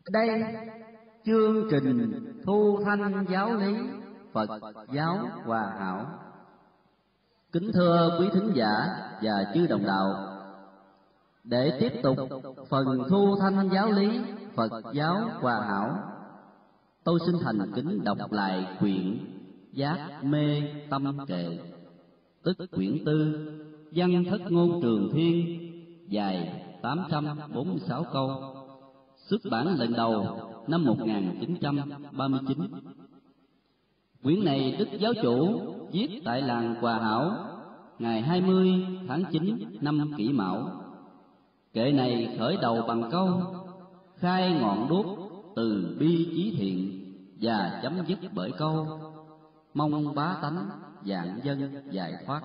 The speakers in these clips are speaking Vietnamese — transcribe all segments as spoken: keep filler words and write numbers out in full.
Đây chương trình thu thanh giáo lý Phật giáo Hòa Hảo. Kính thưa quý thính giả và chư đồng đạo, để tiếp tục phần thu thanh giáo lý Phật giáo Hòa Hảo, tôi xin thành kính đọc lại quyển Giác Mê Tâm Kệ, tức quyển tư Văn Thất Ngôn Trường Thiên, dài tám trăm bốn mươi sáu câu, xuất bản lần đầu năm một nghìn chín trăm ba mươi chín. Quyển này Đức Giáo Chủ viết tại làng Hòa Hảo ngày hai mươi tháng chín năm Kỷ Mão. Kệ này khởi đầu bằng câu khai ngọn đuốc từ bi chí thiện và chấm dứt bởi câu mong bá tánh vạn dân giải thoát.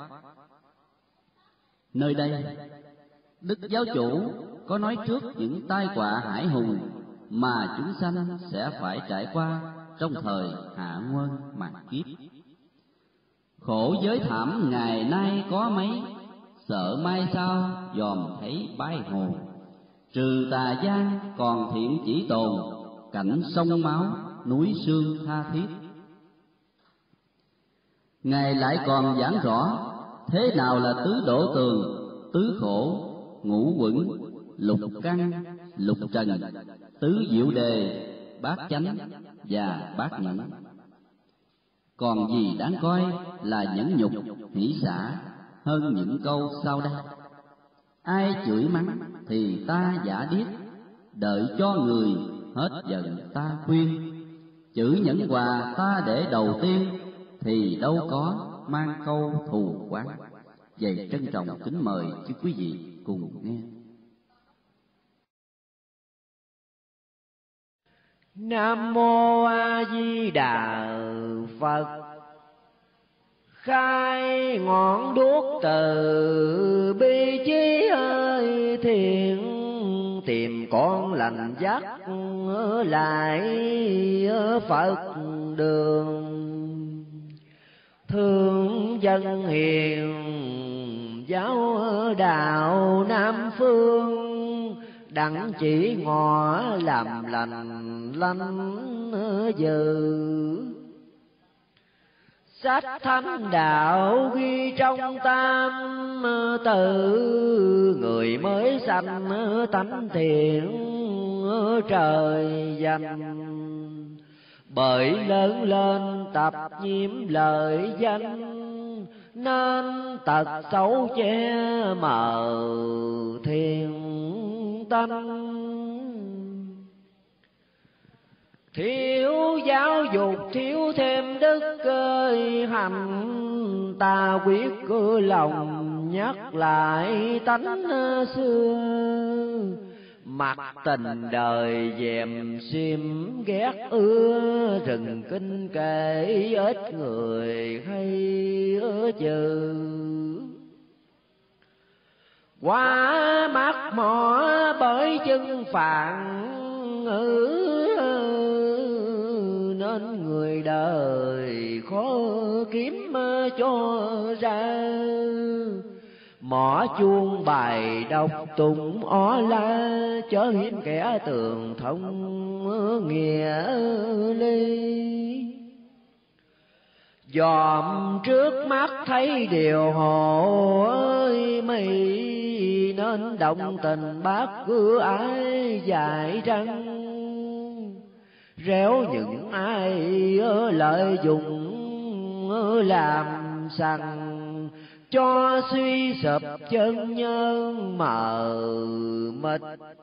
Nơi đây, Đức Giáo Chủ có nói trước những tai họa hải hùng mà chúng sanh sẽ phải trải qua trong thời hạ nguyên mạt kiếp. Khổ giới thảm ngày nay có mấy, sợ mai sau dòm thấy bái hồ. Trừ tà gian còn thiện chỉ tồn, cảnh sông máu núi xương tha thiết. Ngài lại còn giảng rõ thế nào là tứ đổ tường, tứ khổ, ngũ quẩn, lục căn, lục trần, tứ diệu đề, bát chánh và bát nhẫn. Còn gì đáng coi là nhẫn nhục, hỷ xả hơn những câu sau đây. Ai chửi mắng thì ta giả điếc, đợi cho người hết giận ta khuyên. Chữ nhẫn hòa ta để đầu tiên, thì đâu có mang câu thù oán. Vậy trân trọng kính mời chư quý vị cùng nghe. Nam mô A Di Đà Phật. Khai ngọn đuốc từ bi chí ơi thiện, tìm con lành dắt lại Phật đường. Thương dân hiền giáo đạo Nam phương, đặng chỉ ngọ làm lành lanh dừ. Sách thánh đạo ghi trong tam tự, người mới sanh tánh thiện trời dành. Bởi lớn lên tập nhiễm lợi danh, nên tật xấu che mờ thiền tánh. Thiếu giáo dục thiếu thêm đức ơi hành, ta quyết cứ lòng nhắc lại tánh xưa. Mặc tình đời dèm xiêm ghét ưa, rừng kinh kệ ít người hay chừ. Quá mắt mỏ bởi chân phạn ngữ, nên người đời khó kiếm cho ra. Mỏ chuông bài đọc tụng ó la, chớ hiếm kẻ tường thông nghĩa ly. Dòm trước mắt thấy điều hồ ơi mây, nên động tình bác cứ ái dại răng. Réo những ai lợi dụng làm sằng, cho suy sụp chân nhân mờ mịt.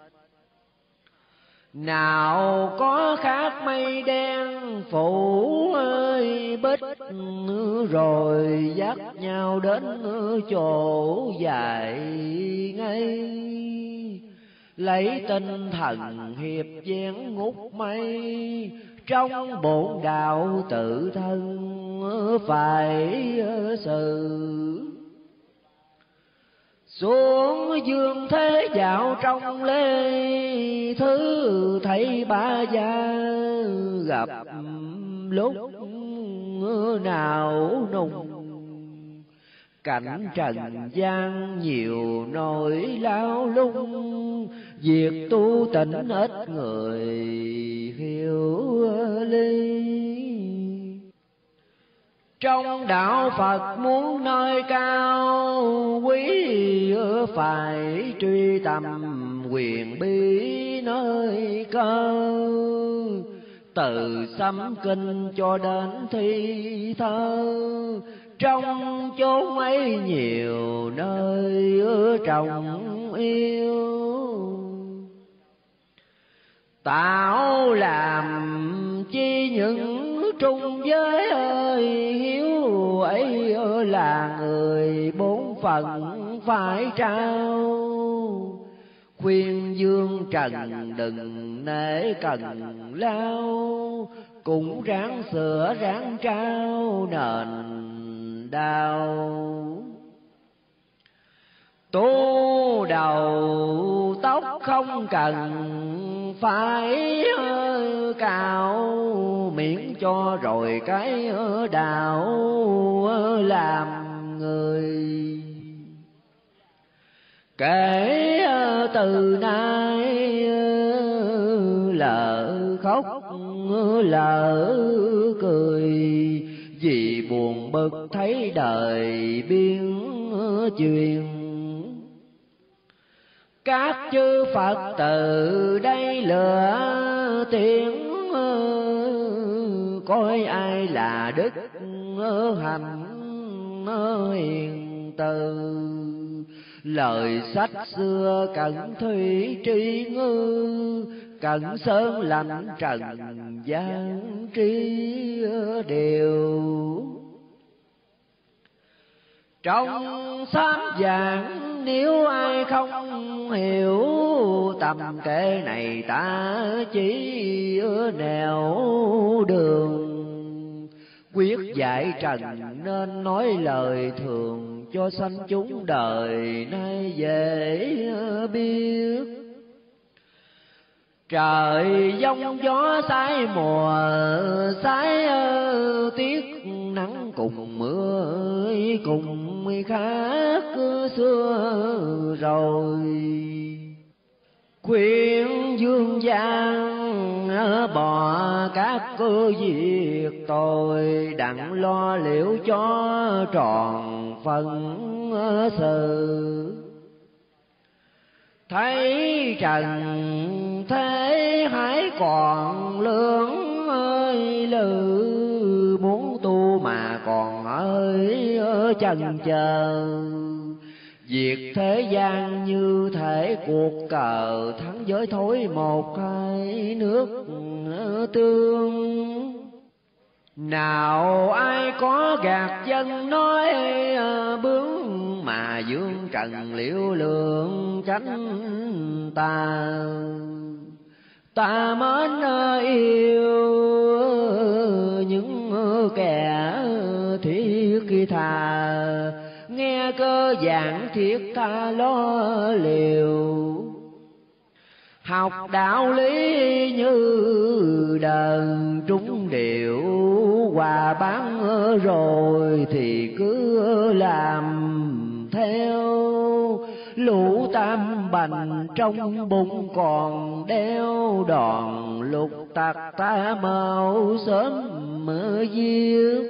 Nào có khác mây đen phủ ơi bích, rồi dắt nhau đến chỗ dài ngay. Lấy tinh thần hiệp dáng ngút mây, trong bổn đạo tự thân phải xử. Xuống dương thế dạo trong lê, thứ thấy ba gia gặp lúc nào nùng. Cảnh trần gian nhiều nỗi lao lung, việc tu tịnh ít người hiểu lý. Trong đạo Phật muốn nơi cao, quý phải truy tầm quyền bí nơi cơ. Từ sấm kinh cho đến thi thơ, trong chốn ấy nhiều nơi trồng yêu. Tạo làm chi những trung giới ơi, hiếu ấy là người bốn phận phải trao. Khuyên dương trần đừng nể cần lao, cũng ráng sửa ráng trao nền đau. Tu đầu tóc không cần phải cạo, miễn cho rồi cái đạo làm người. Kể từ nay lỡ khóc lỡ cười, vì buồn bực thấy đời biến chuyển. Các chư Phật từ đây lựa tiếng, coi ai là đức hạnh hiền từ. Lời sách xưa cẩn thủy tri ngư, cẩn sơn lạnh trần gian trí điều. Trong sám giảng nếu ai không hiểu, tầm kệ này ta chỉ nẻo đường. Quyết giải trần nên nói lời thường, cho sanh chúng đời nay dễ biết. Trời giông gió sái mùa sái tiết, nắng cùng mưa cùng khác xưa rồi. Khuyên dương gian bỏ các cơ việc tội, đặng lo liệu cho tròn phần sự. Thấy trần thế hãy còn lưỡng ơi lự, muốn tu mà còn ơi chần chờ. Việc thế gian như thể cuộc cờ, thắng giới thối một hai nước tương. Nào ai có gạt dân nói bướng, mà dương trần liễu lượng tránh ta. Ta mến yêu những kẻ thiết thà, nghe cơ giảng thiết tha lo liều. Học đạo lý như đờn trúng điệu, hòa bán rồi thì cứ làm theo. Lũ tam bành trong bụng còn đeo, đòn lục tặc ta mau sớm mở giết.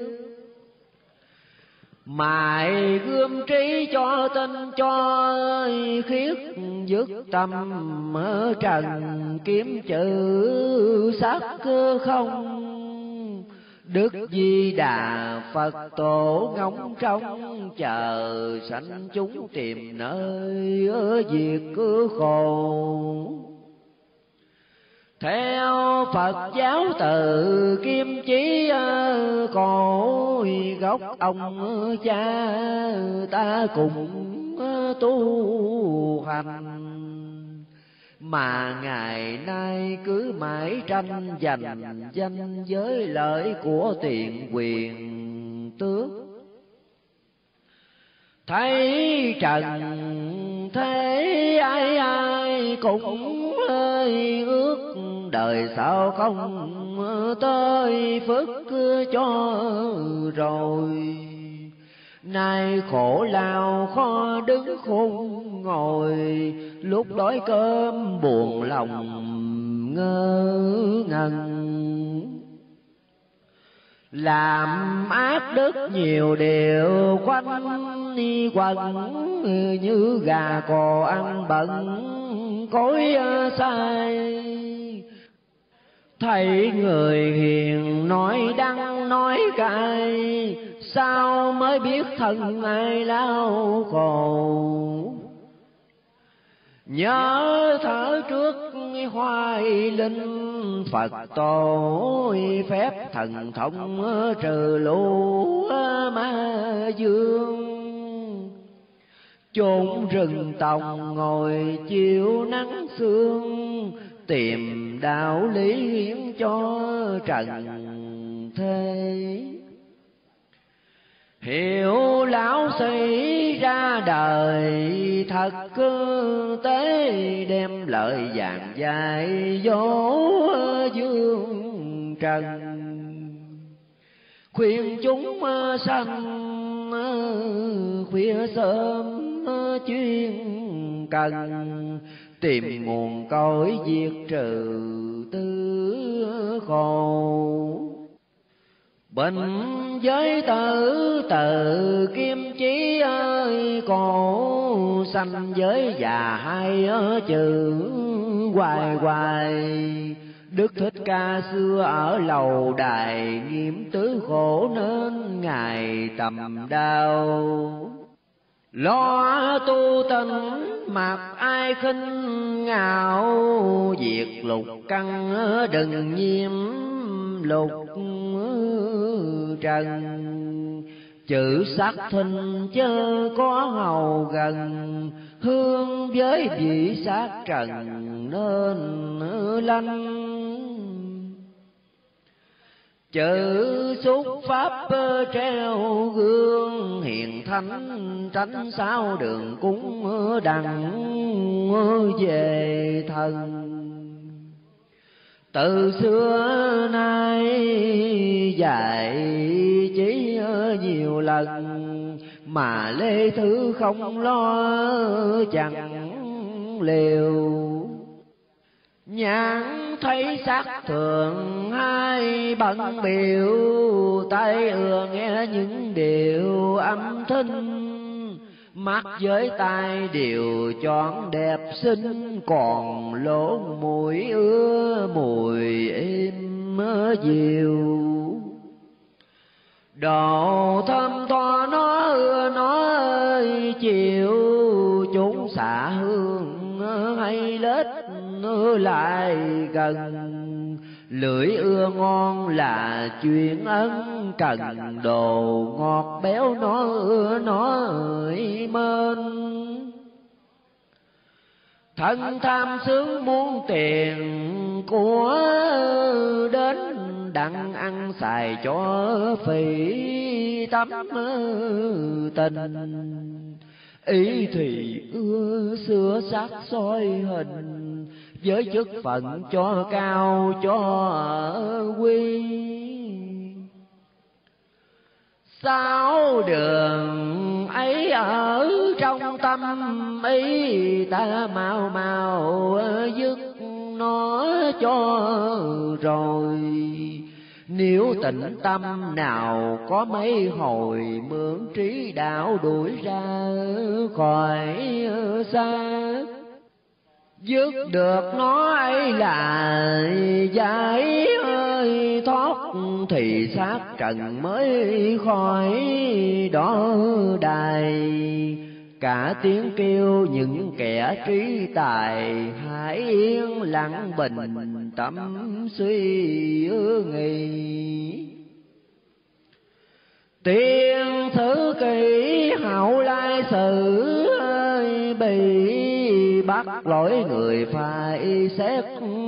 Mài gươm trí cho tinh cho khiết, dứt tâm ở trần kiếm chữ sắc không. Đức Di Đà Phật tổ ngóng trông, chờ sanh chúng tìm nơi ở diệt cứ khổ. Theo Phật giáo từ kim chí cổ, gốc ông cha ta cùng tu hành. Mà ngày nay cứ mãi tranh giành danh giới lợi của tiền quyền tước. Thấy trần thế ai ai cũng ơi ước, đời sao không tới phước cho rồi. Nay khổ lao khó đứng khôn ngồi, lúc đói cơm buồn lòng ngơ ngẩn. Làm ác đức nhiều điều quanh đi quẩn, như gà cò ăn bận cối sai. Thấy người hiền nói đắng nói cay, sao mới biết thân ai lao khổ. Nhớ thở trước hoài linh Phật tổ, phép thần thông trừ lũ ma dương. Chốn rừng tòng ngồi chiều nắng sương, tìm đạo lý hiến cho trần thế. Hiểu lão sĩ ra đời thật cơ tế, đem lợi vàng dạy dỗ dương trần. Khuyên chúng sanh khuya sớm chuyên cần, tìm nguồn cội diệt trừ tư khổ. Bệnh giới tử từ kim chí ơi cổ, sanh giới già hay chữ hoài hoài. Đức Thích Ca xưa ở lầu đài, nghiêm tứ khổ nên ngài tầm đau. Lo tu tịnh mặc ai khinh ngạo, diệt lục căn đừng nhiễm lục trần. Chữ sắc thinh chớ có hầu gần, hương với vị sát trần nên lanh. Chữ xúc pháp treo gương, hiền thánh tránh sao đường cúng đặng về thần. Từ xưa nay dạy chỉ nhiều lần, mà Lê Thứ không lo chẳng liều. Nhãn thấy sắc thường hai bận biểu, tay ưa nghe những điều âm thanh. Mắt với tai đều chọn đẹp xinh, còn lỗ mũi ưa mùi êm dịu. Đồ thơm tho nó ưa nó ơi chiều, chúng xạ hương hay lết lại gần. Lưỡi ưa ngon là chuyện ân cần, đồ ngọt béo nó ưa nó ơi mên. Thân tham sướng muốn tiền của, đến đặng ăn xài cho phỉ tấm tình. Ý thì ưa sửa sắc soi hình, với chức phận cho cao cho quy. Sáu đường ấy ở trong tâm ý, ta mau mau dứt nó cho rồi. Nếu tịnh tâm nào có mấy hồi, mượn trí đạo đuổi ra khỏi xa. Dứt được nó ấy là giải ơi thoát, thì xác trần mới khỏi đó đài. Cả tiếng kêu những kẻ trí tài, hãy yên lặng bình tâm suy nghĩ. Tiên thứ kỷ hậu lai sử ơi, bị bắt lỗi người phải xét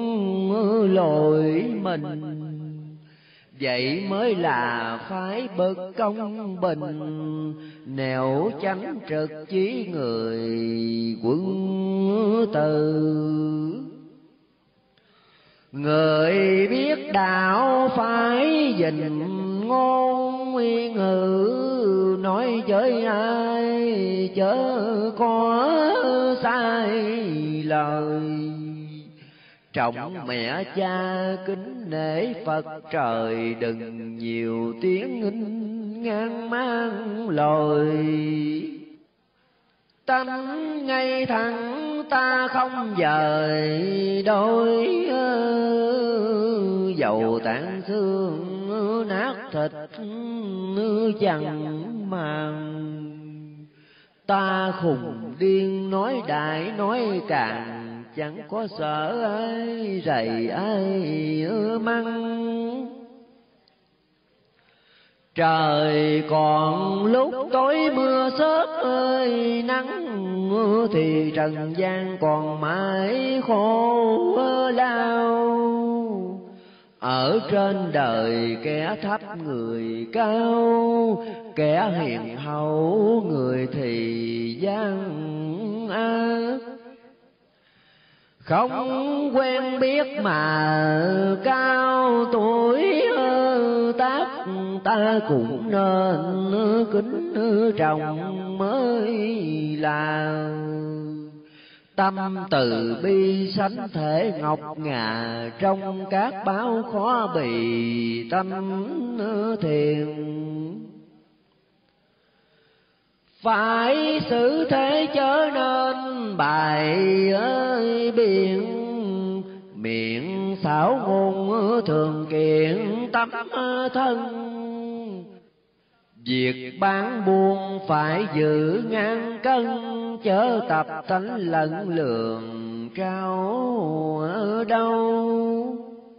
lỗi mình. Vậy mới là phái bậc công bình, nẻo chánh trực chí người quân tử. Người biết đạo phải gìn ngôn nguyên ngữ, nói với ai chớ có sai lời. Trọng mẹ cha kính nể Phật trời, đừng nhiều tiếng nghinh ngang mang lồi. Tánh ngay thẳng ta không dời đôi, dầu tạng xương nát thịt chẳng màng. Ta khùng điên nói đại nói càng, chẳng có sợ ai rầy ai măng. Trời còn lúc tối mưa sớt ơi nắng, thì trần gian còn mãi khổ lao. Ở trên đời kẻ thấp người cao, kẻ hiền hậu người thì gian ác. Không quen biết mà cao tuổi tác, ta cũng nên kính trọng mới là. Tâm từ bi sánh thể ngọc ngà, trong các báo khó bì tâm thiền. Phải xử thế chớ nên bài ơi biện, miệng xảo ngôn thường kiện tâm thân. Việc bán buôn phải giữ ngang cân, chớ tập tánh lẫn lường trao ở đâu.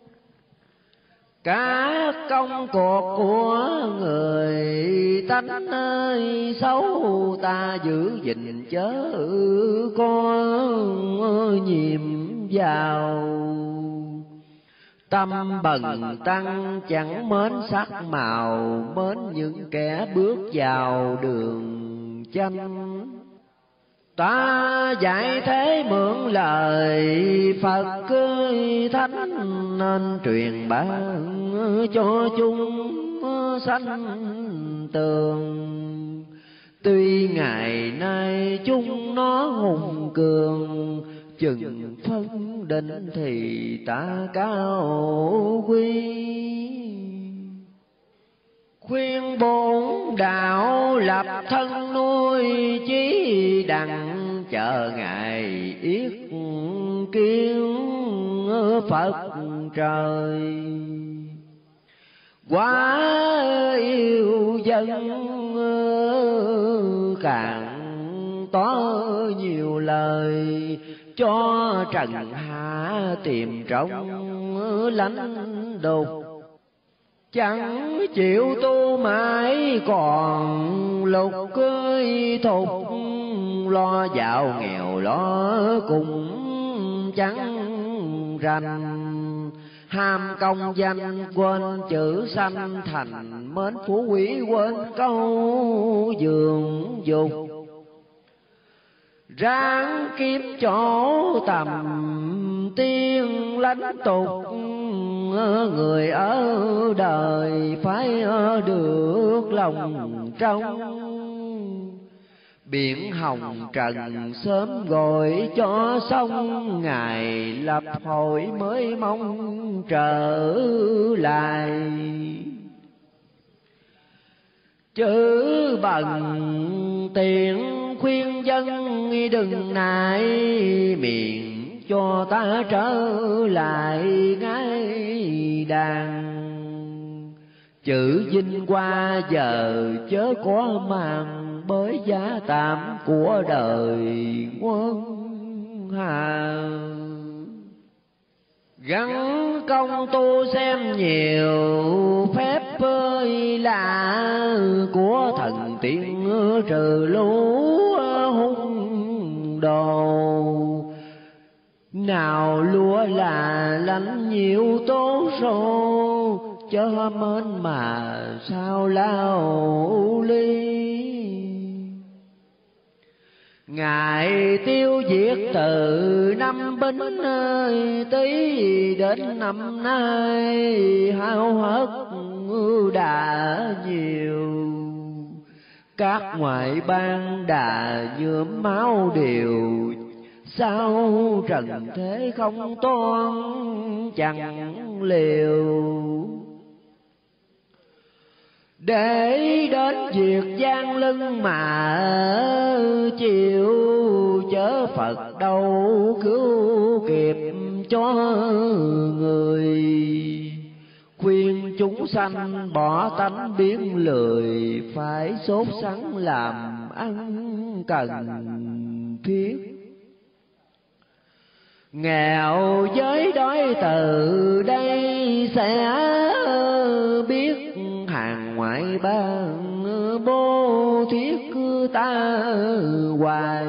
Các công cuộc của người tánh ơi xấu, ta giữ gìn chớ có nhiệm vào. Tâm bần tăng chẳng mến sắc màu, mến những kẻ bước vào đường chánh. Ta dạy thế mượn lời Phật ơi thánh, nên truyền bá cho chúng sanh tường. Tuy ngày nay chúng nó hùng cường, chừng phân định thì ta cao quý. Khuyên bốn đạo lập thân nuôi, chí đặng chờ ngày yết kiến Phật trời. Quá yêu dân càng to nhiều lời, cho trần hạ tìm trong lãnh đục. Chẳng chịu tu mãi còn lục cưới thục, lo dạo nghèo lo cùng chẳng rành. Ham công danh quên chữ sanh thành, mến phú quý quên câu dường dục. Ráng kiếm chỗ tầm tiên lãnh tục, người ở đời phải được lòng trong. Biển hồng trần sớm gọi cho xong, ngày lập hội mới mong trở lại. Chữ bằng tiền khuyên dân đừng nại, miệng cho ta trở lại ngay đàn. Chữ vinh qua giờ chớ có màng, bởi giá tạm của đời quân hà. Gắn công tu xem nhiều phép ơi lạ, của thần tiên trừ lũ hung đồ. Nào lúa là lánh nhiều tố số, chớ mến mà sao lao ly. Ngài tiêu diệt từ năm Bính ơi, tí đến năm nay hao hớt đã nhiều. Các ngoại bang đà nhuộm máu đều, sao trần thế không toan chẳng liều. Để đến việc gian lưng mà chịu, chớ Phật đâu cứu kịp cho người. Khuyên chúng sanh bỏ tánh biến lười, phải sốt sắng làm ăn cần thiết. Nghèo với đói từ đây sẽ biết, hàng ngoại bang bố thiết ta hoài.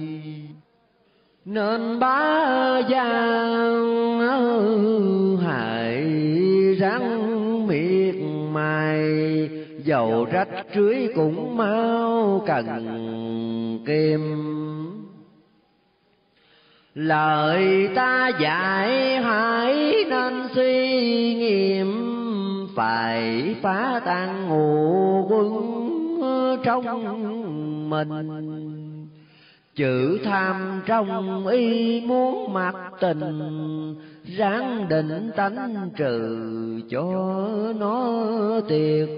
Nên bá giang hại rắn miệt mài, dầu rách rưới cũng mau cần kim. Lời ta dạy hãy nên suy nghiệm, phải phá tan ngụ quân trong mình. Chữ tham trong y muốn mặc tình, ráng định tánh trừ cho nó tiệt.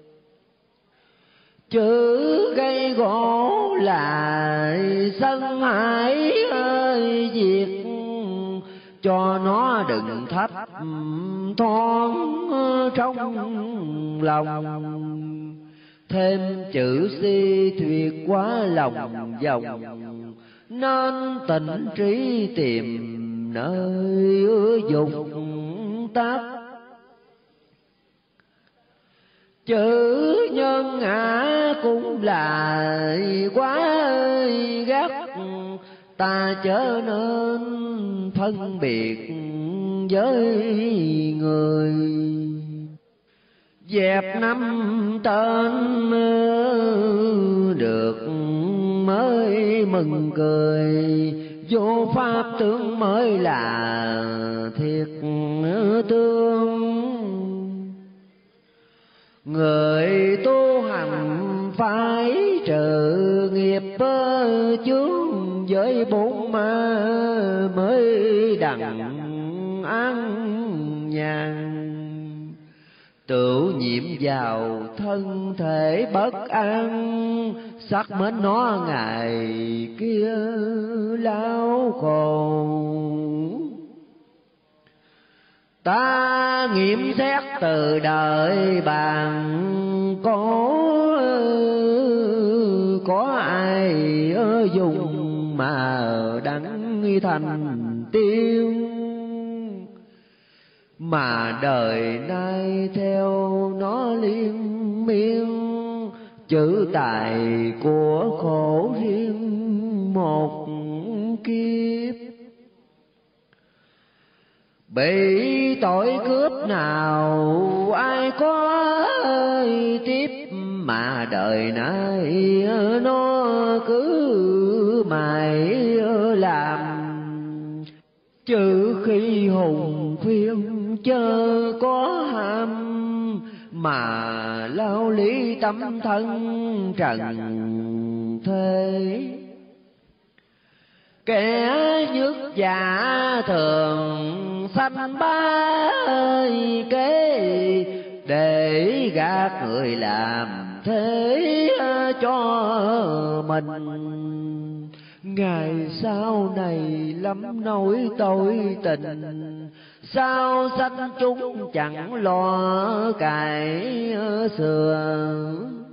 Chữ gây gỗ lại sân hãi ơi diệt, cho nó đừng thấp thoáng trong lòng. Thêm chữ si tuyệt quá lòng vòng, nên tỉnh trí tìm nơi dục tác. Chữ nhân ngã cũng là quá gắt, ta chớ nên phân biệt với người. Dẹp năm tên được mới mừng cười, vô pháp tướng mới là thiệt tương. Người tu hành phải trừ nghiệp chướng, với bốn ma mới đặng an nhàn. Tự nhiễm vào thân thể bất an, sắc mến nó ngày kia lao khổ. Ta nghiệm xét từ đời bàn có, có ai dùng mà đắng thành tiêu. Mà đời nay theo nó liên miên, chữ tài của khổ riêng một kiếp. Bị tội cướp nào ai có tiếp, mà đời nay nó cứ mãi làm. Trừ khi hùng phiên chớ có ham, mà lao lý tâm thân trần thế. Kẻ nhức dạ thường sanh ba kế, để gạt người làm thế cho mình. Ngày sau này lắm nỗi tội tình, sao sanh chúng chẳng lo cải xưa.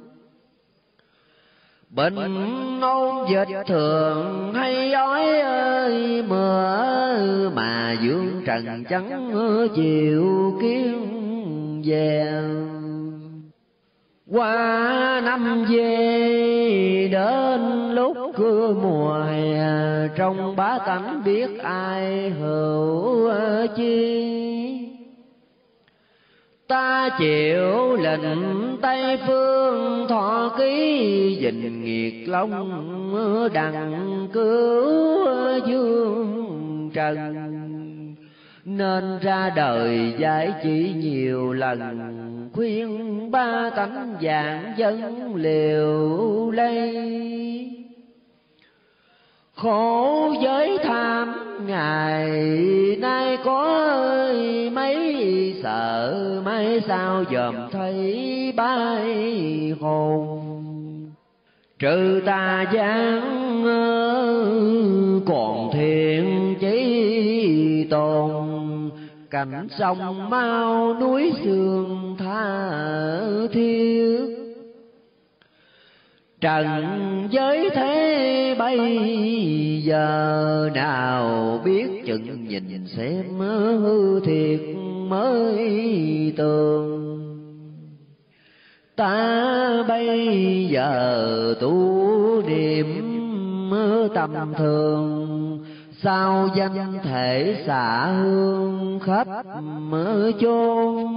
Bệnh ôn dịch thường hay ói ơi mưa, mà dương trần chẳng chịu kiến về. Qua năm về đến lúc cưa mùa hè, trong bá tánh biết ai hữu chi. Ta chịu lệnh Tây Phương thọ ký, dình nghiệt long đặng cứu dương trần. Nên ra đời giải chỉ nhiều lần, khuyên ba tánh dạng dân liều lây. khổ giới tham ngày nay có mấy sợ, mấy sao dòm thấy bay hồn. Trừ tà gian còn thiện chí tồn, cảnh sông mau núi sương tha thiết. Trần giới thế bây giờ nào biết chừng nhìn xem hư thiệt mới tường. Ta bây giờ tu niệm tầm thường, sao danh thể xạ hương khắp chốn.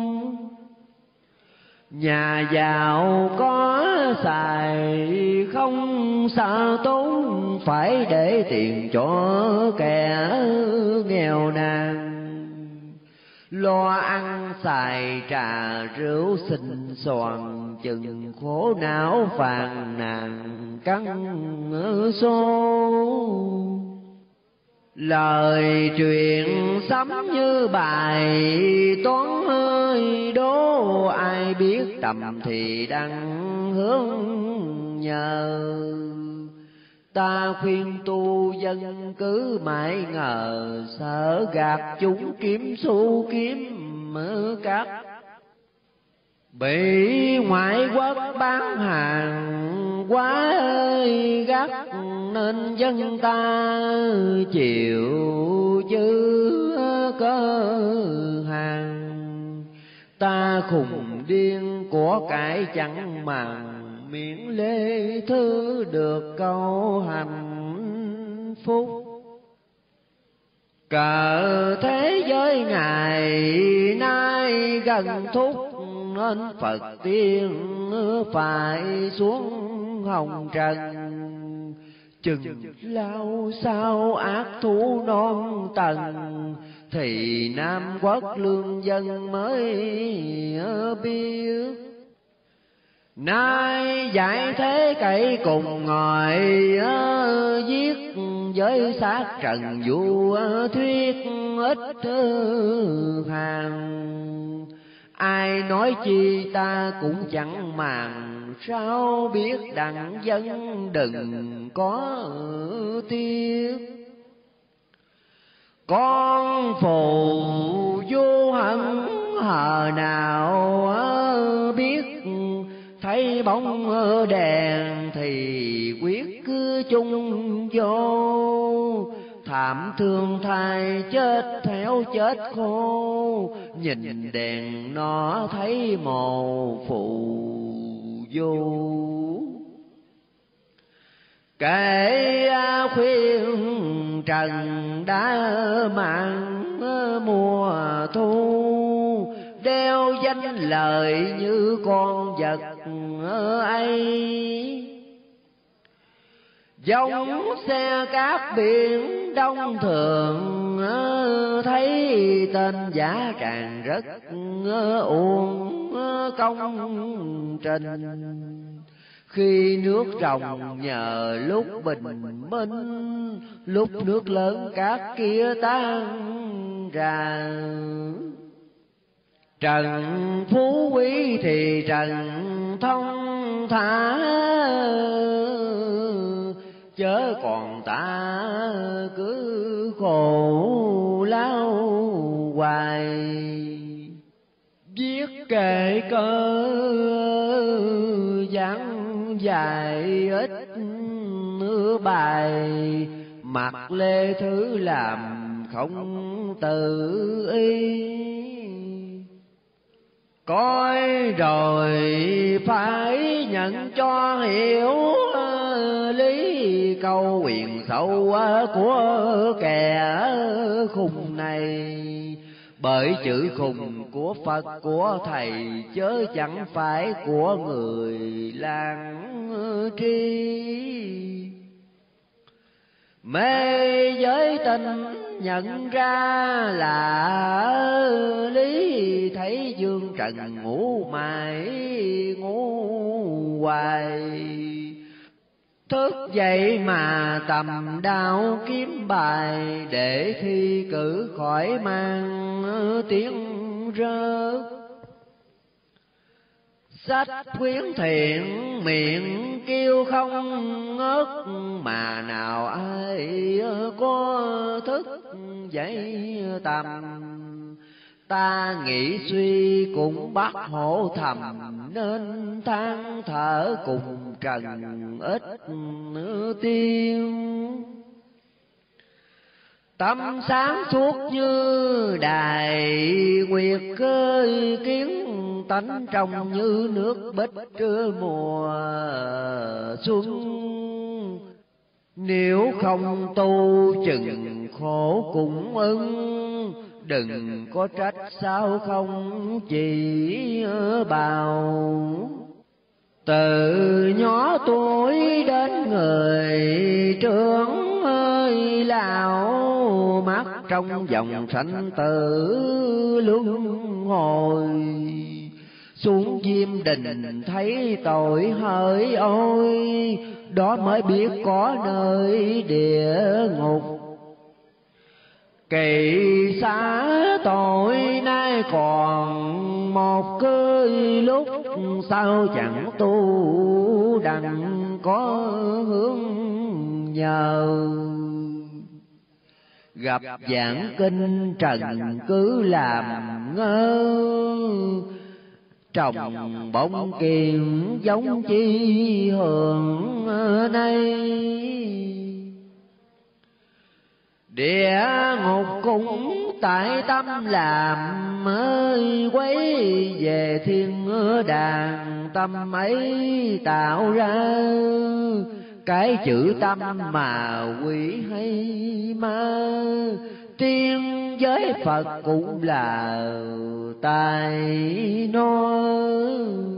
Nhà giàu có xài không sợ tốn, phải để tiền cho kẻ nghèo nàn. Lo ăn xài trà rượu xinh xoàn, chừng khổ não phàn nàn cắn số. Lời truyền sấm như bài toán hơi đố, ai biết tầm thì đăng hướng nhờ. Ta khuyên tu dân cứ mãi ngờ, sợ gạt chúng kiếm xu kiếm cắt. Bị ngoại quốc bán hàng quá ơi gắt, nên dân ta chịu chứ có hàng. Ta khùng điên của cải chẳng màng, miễn lê thứ được câu hạnh phúc. Cờ thế giới ngày nay gần thúc, nên Phật tiên phải xuống hồng trần. Chừng lao sao ác thú non tầng, thì Nam quốc lương dân mới biết. Nay giải thế cậy cùng ngồi giết, với xác trần du thuyết ít hàng. Ai nói chi ta cũng chẳng màng, sao biết đặng dân đừng có tiếc. Con phù vô hận hờ nào biết, thấy bóng đèn thì quyết cứ chung vô. Thảm thương thai chết theo chết khô, nhìn đèn nó thấy mồ phù vô. Kể khuyên trần đã mang mùa thu, đeo danh lời như con vật ấy. Giống xe cát biển đông thường, thấy tên giả tràng rất uổng công trình. Khi nước ròng nhờ lúc bình minh, lúc nước lớn cát kia tan ra. Trần phú quý thì trần thông thả, chớ còn ta cứ khổ lao hoài. Viết kệ cơ giảng dài ít bài, mặc lê thứ làm không tự ý. Coi rồi phải nhận cho hiểu lý câu quyền sâu của kẻ khùng này. Bởi chữ khùng của Phật của Thầy, chớ chẳng phải của người làng tri. Mê giới tình nhận ra là lý, thấy dương trần ngủ mãi ngủ hoài. Thức dậy mà tầm đao kiếm bài, để thi cử khỏi mang tiếng rớt. Sách khuyến thiện miệng kêu không ngớt, mà nào ai có thức dậy tầm. Ta nghĩ suy cũng bắt hổ thầm, nên than thở cùng trần ít tiêu. Tâm sáng suốt như đài nguyệt khơi, kiến tánh trong như nước bích trưa mùa xuân. Nếu không tu chừng khổ cũng ưng, đừng có trách sao không chỉ bào. Từ nhỏ tuổi đến người trưởng ơi lão, mắt trong dòng sanh tử luân hồi. Xuống diêm đình thấy tội hỡi ôi, đó mới biết có nơi địa ngục. Kỳ xá tội nay còn một cơi lúc, sao chẳng tu đặng có hướng nhờ. Gặp giảng kinh trần cứ làm ngơ, trồng bóng kiền giống chi hường nay. Địa ngục cũng tại tâm làm ơi, quấy về thiên đàng tâm ấy tạo ra. Cái chữ tâm mà quỷ hay ma, tiên giới Phật cũng là tài nói.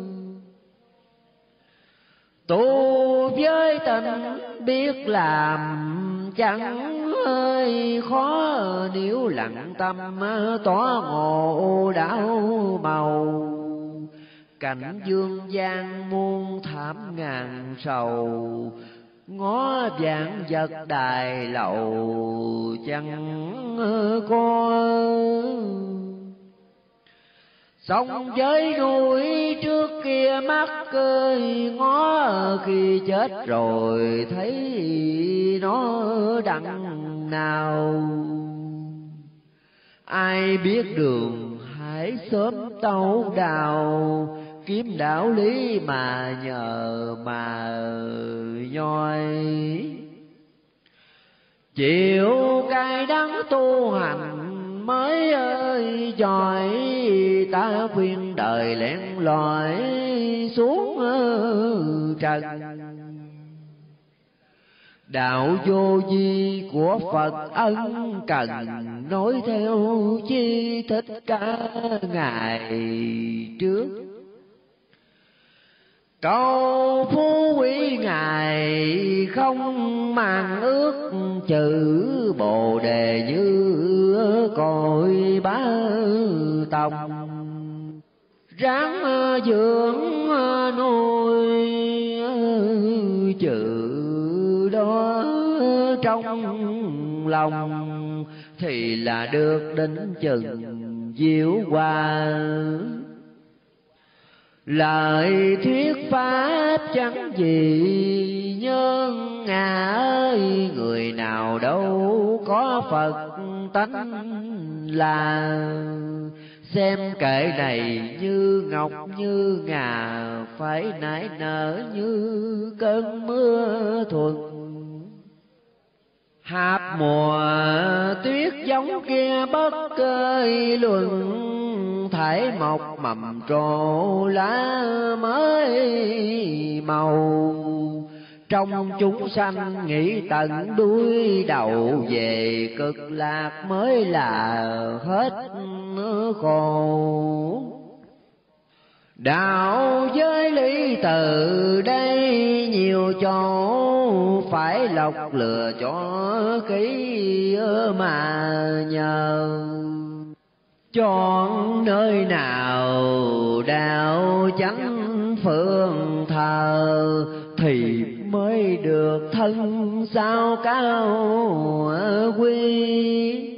Tu với tình biết làm chẳng hơi khó, nếu lặng tâm tỏ ngộ đạo màu. Cảnh dương gian muôn thảm ngàn sầu, ngó vạn vật đài lầu chẳng có. Sông với núi trước kia mắt ơi, ngó khi chết rồi thấy nó đằng nào. Ai biết đường hãy sớm tâu đào, kiếm đạo lý mà nhờ mà nhoi. Chịu cay đắng tu hành mới ơi giỏi, ta khuyên đời lén lỏi xuống trần. Đạo vô vi của Phật ân cần, nói theo chi Thích Ca ngày trước. Cầu phú quý ngài không màng ước, chữ Bồ Đề như cội bá tông. Ráng dưỡng nuôi chữ đó trong lòng, thì là được đến chừng diệu hòa. Lời thuyết pháp chẳng gì nhân ngã ơi, người nào đâu có Phật tánh là. Xem kệ này như ngọc như ngà, phải nảy nở như cơn mưa thuần. Hạp mùa tuyết giống kia bất cơi luận, thải mọc mầm trổ lá mới màu. Trong chúng sanh nghĩ tận đuôi đầu, về cực lạc mới là hết khổ. Đạo giới lý từ đây nhiều chỗ, phải lọc lừa cho kỹ mà nhờ. Chọn nơi nào đạo chánh phương thờ, thì mới được thân sao cao quy.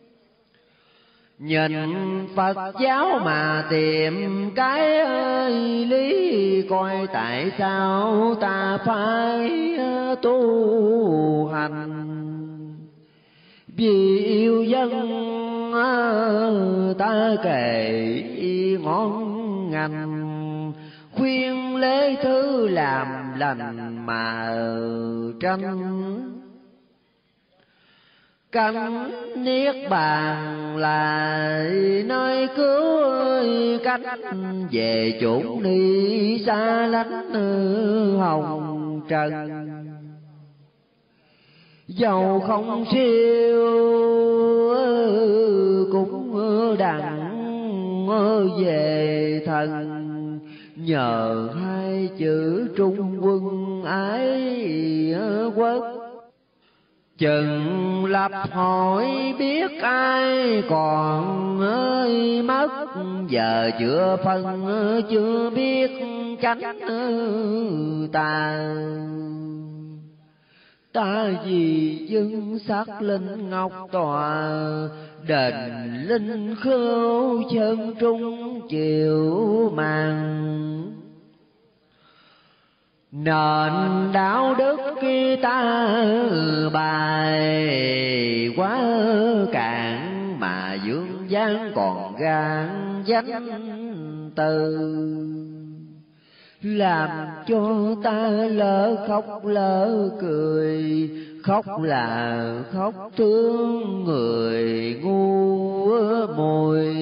Nhìn Phật giáo mà tìm cái lý, coi tại sao ta phải tu hành. Vì yêu dân ta kể ngon ngành, khuyên lễ thứ làm lành mà tranh. Cánh niết bàn là nơi cứu cánh, về chốn đi xa lánh hồng trần. Dầu không siêu cũng đặng về thần, nhờ hai chữ trung quân ái quốc. Chừng lập hỏi biết ai còn ơi mất, giờ chưa phân chưa biết tránh ta. Ta vì dân sắc linh ngọc tòa, đền linh khâu chân trung chiều màng. Nền đạo đức khi ta bài quá cạn, mà dương gian còn gan danh từ. Làm cho ta lỡ khóc lỡ cười, khóc là khóc thương người ngu muội.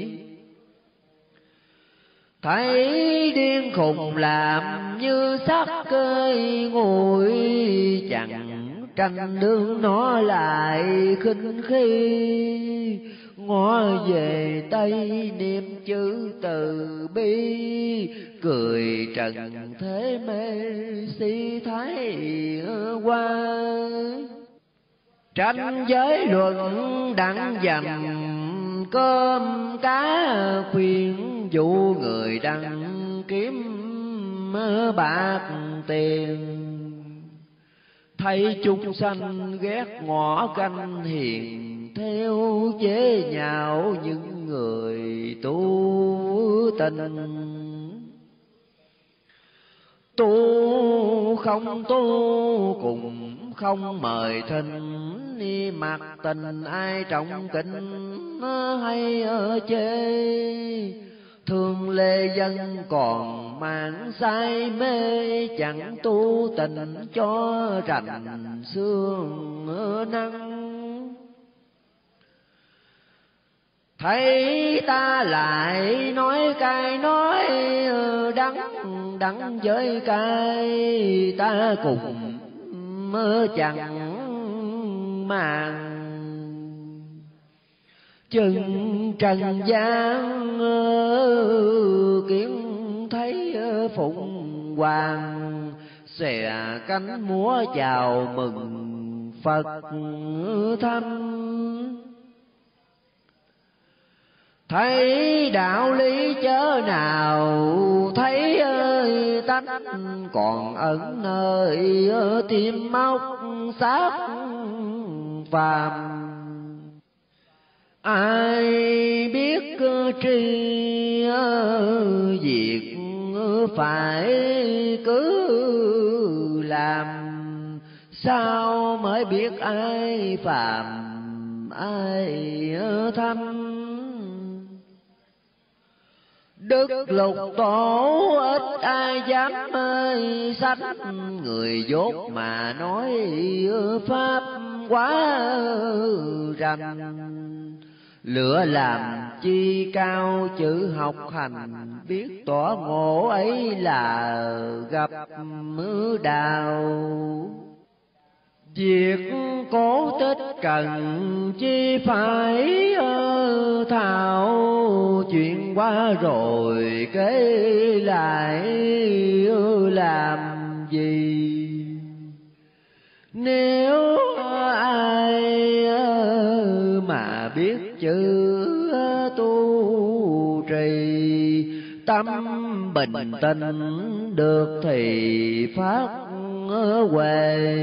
Thấy điên khùng làm như sắc cơi nguội, chẳng tranh đương nó lại khinh khi. Ngó về Tây niệm chữ từ bi, cười trần thế mê si thái qua. Tranh giới luận đặng dành cơm cá, khuyên dụ người đăng kiếm bạc tiền. Thấy chúng sanh ghét ngõ canh hiền, theo chế nhạo những người tu tình. Tu không tu cùng không mời thinh, mặt tình ai trọng kính hay ở chê. Thương lê dân còn mang say mê, chẳng tu tình cho rành xương năng. Thấy ta lại nói cay nói đắng, đắng với cay ta cùng chẳng màng. Chừng trần gian kiến thấy phụng hoàng, xòe cánh múa chào mừng Phật thăm. Thấy đạo lý chớ nào thấy ơi tánh, còn ẩn nơi tim móc xác phàm. Ai biết tri việc phải cứ làm, sao mới biết ai phàm ai thâm. Đức lục tổ ít ai dám ơi sách, người dốt mà nói pháp quá rành. Lửa làm chi cao chữ học hành, biết tỏ ngộ ấy là gặp mưa đào. Việc cổ tích cần chi phải thảo, chuyện qua rồi kể lại làm gì. Nếu ai mà biết chữ tu trì, tâm bình tĩnh được thì phát huệ.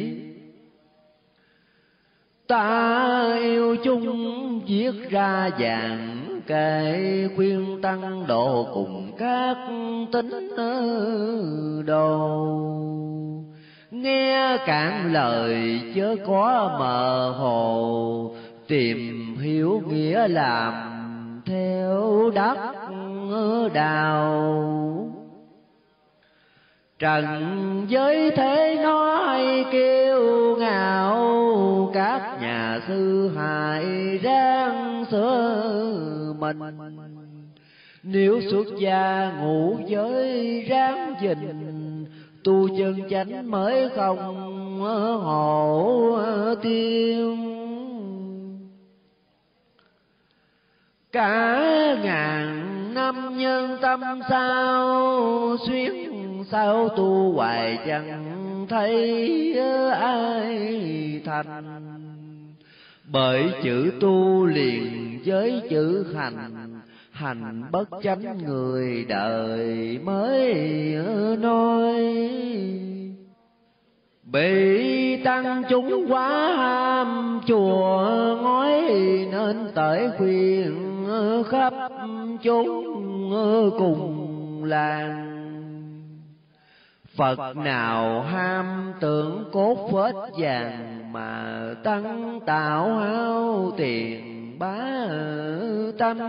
Ta yêu chung viết ra vàng kệ, khuyên tăng độ cùng các tín đồ. Nghe cạn lời chớ có mờ hồ, tìm hiểu nghĩa làm theo đắc đạo. Trần giới thế nó hay kiêu ngạo, các nhà sư hại ráng sửa mình. Nếu xuất gia ngũ giới ráng gìn, tu chân chánh mới không hộ tiêu. Cả ngàn năm nhân tâm sao, xuyến sao tu hoài chẳng thấy ai thành. Bởi chữ tu liền với chữ hành, hành bất chánh người đời mới nói. Bị tăng chúng quá ham chùa ngói, nên tới khuyên khắp chúng cùng làng. Phật nào ham tưởng cốt phết vàng, mà tăng tạo hao tiền bá tâm.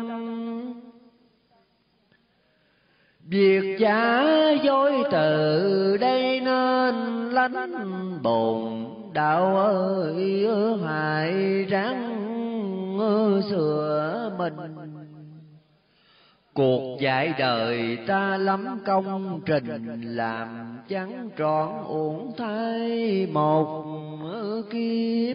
Việc giả dối từ đây nên lánh bồn, đạo ơi hại ráng sửa mình. Cuộc dạy đời ta lắm công trình, làm chẳng trọn uổng thay một kiếp.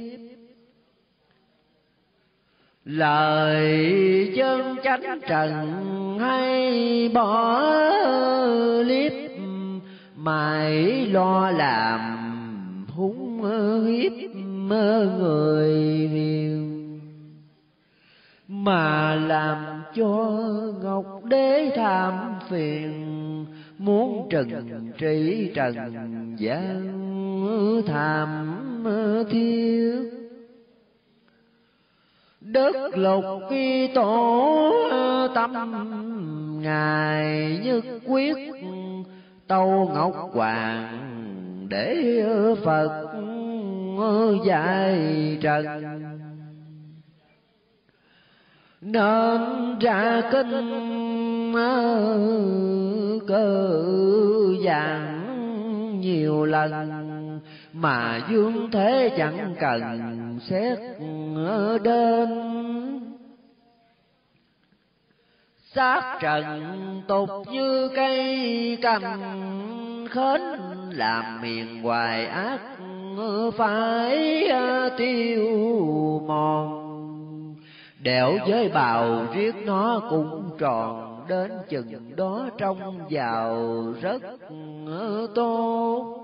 Lời chân chánh trần hay bỏ liếp, mãi lo làm hung hiếp người hiền. Mà làm cho Ngọc Đế tham phiền, muốn trừng trị trần gian tham thiết. Đất lục khi tổ tâm ngài nhất quyết, tâu Ngọc Hoàng để Phật dạy trần. Nên ra kinh cơ giảng nhiều lần, mà dương thế chẳng cần xét đến. Sát trần tục như cây cành khến, làm miền hoài ác phải tiêu mòn. Đẻo với bào riết nó cũng tròn, đến chừng đó trông vào rất tốt.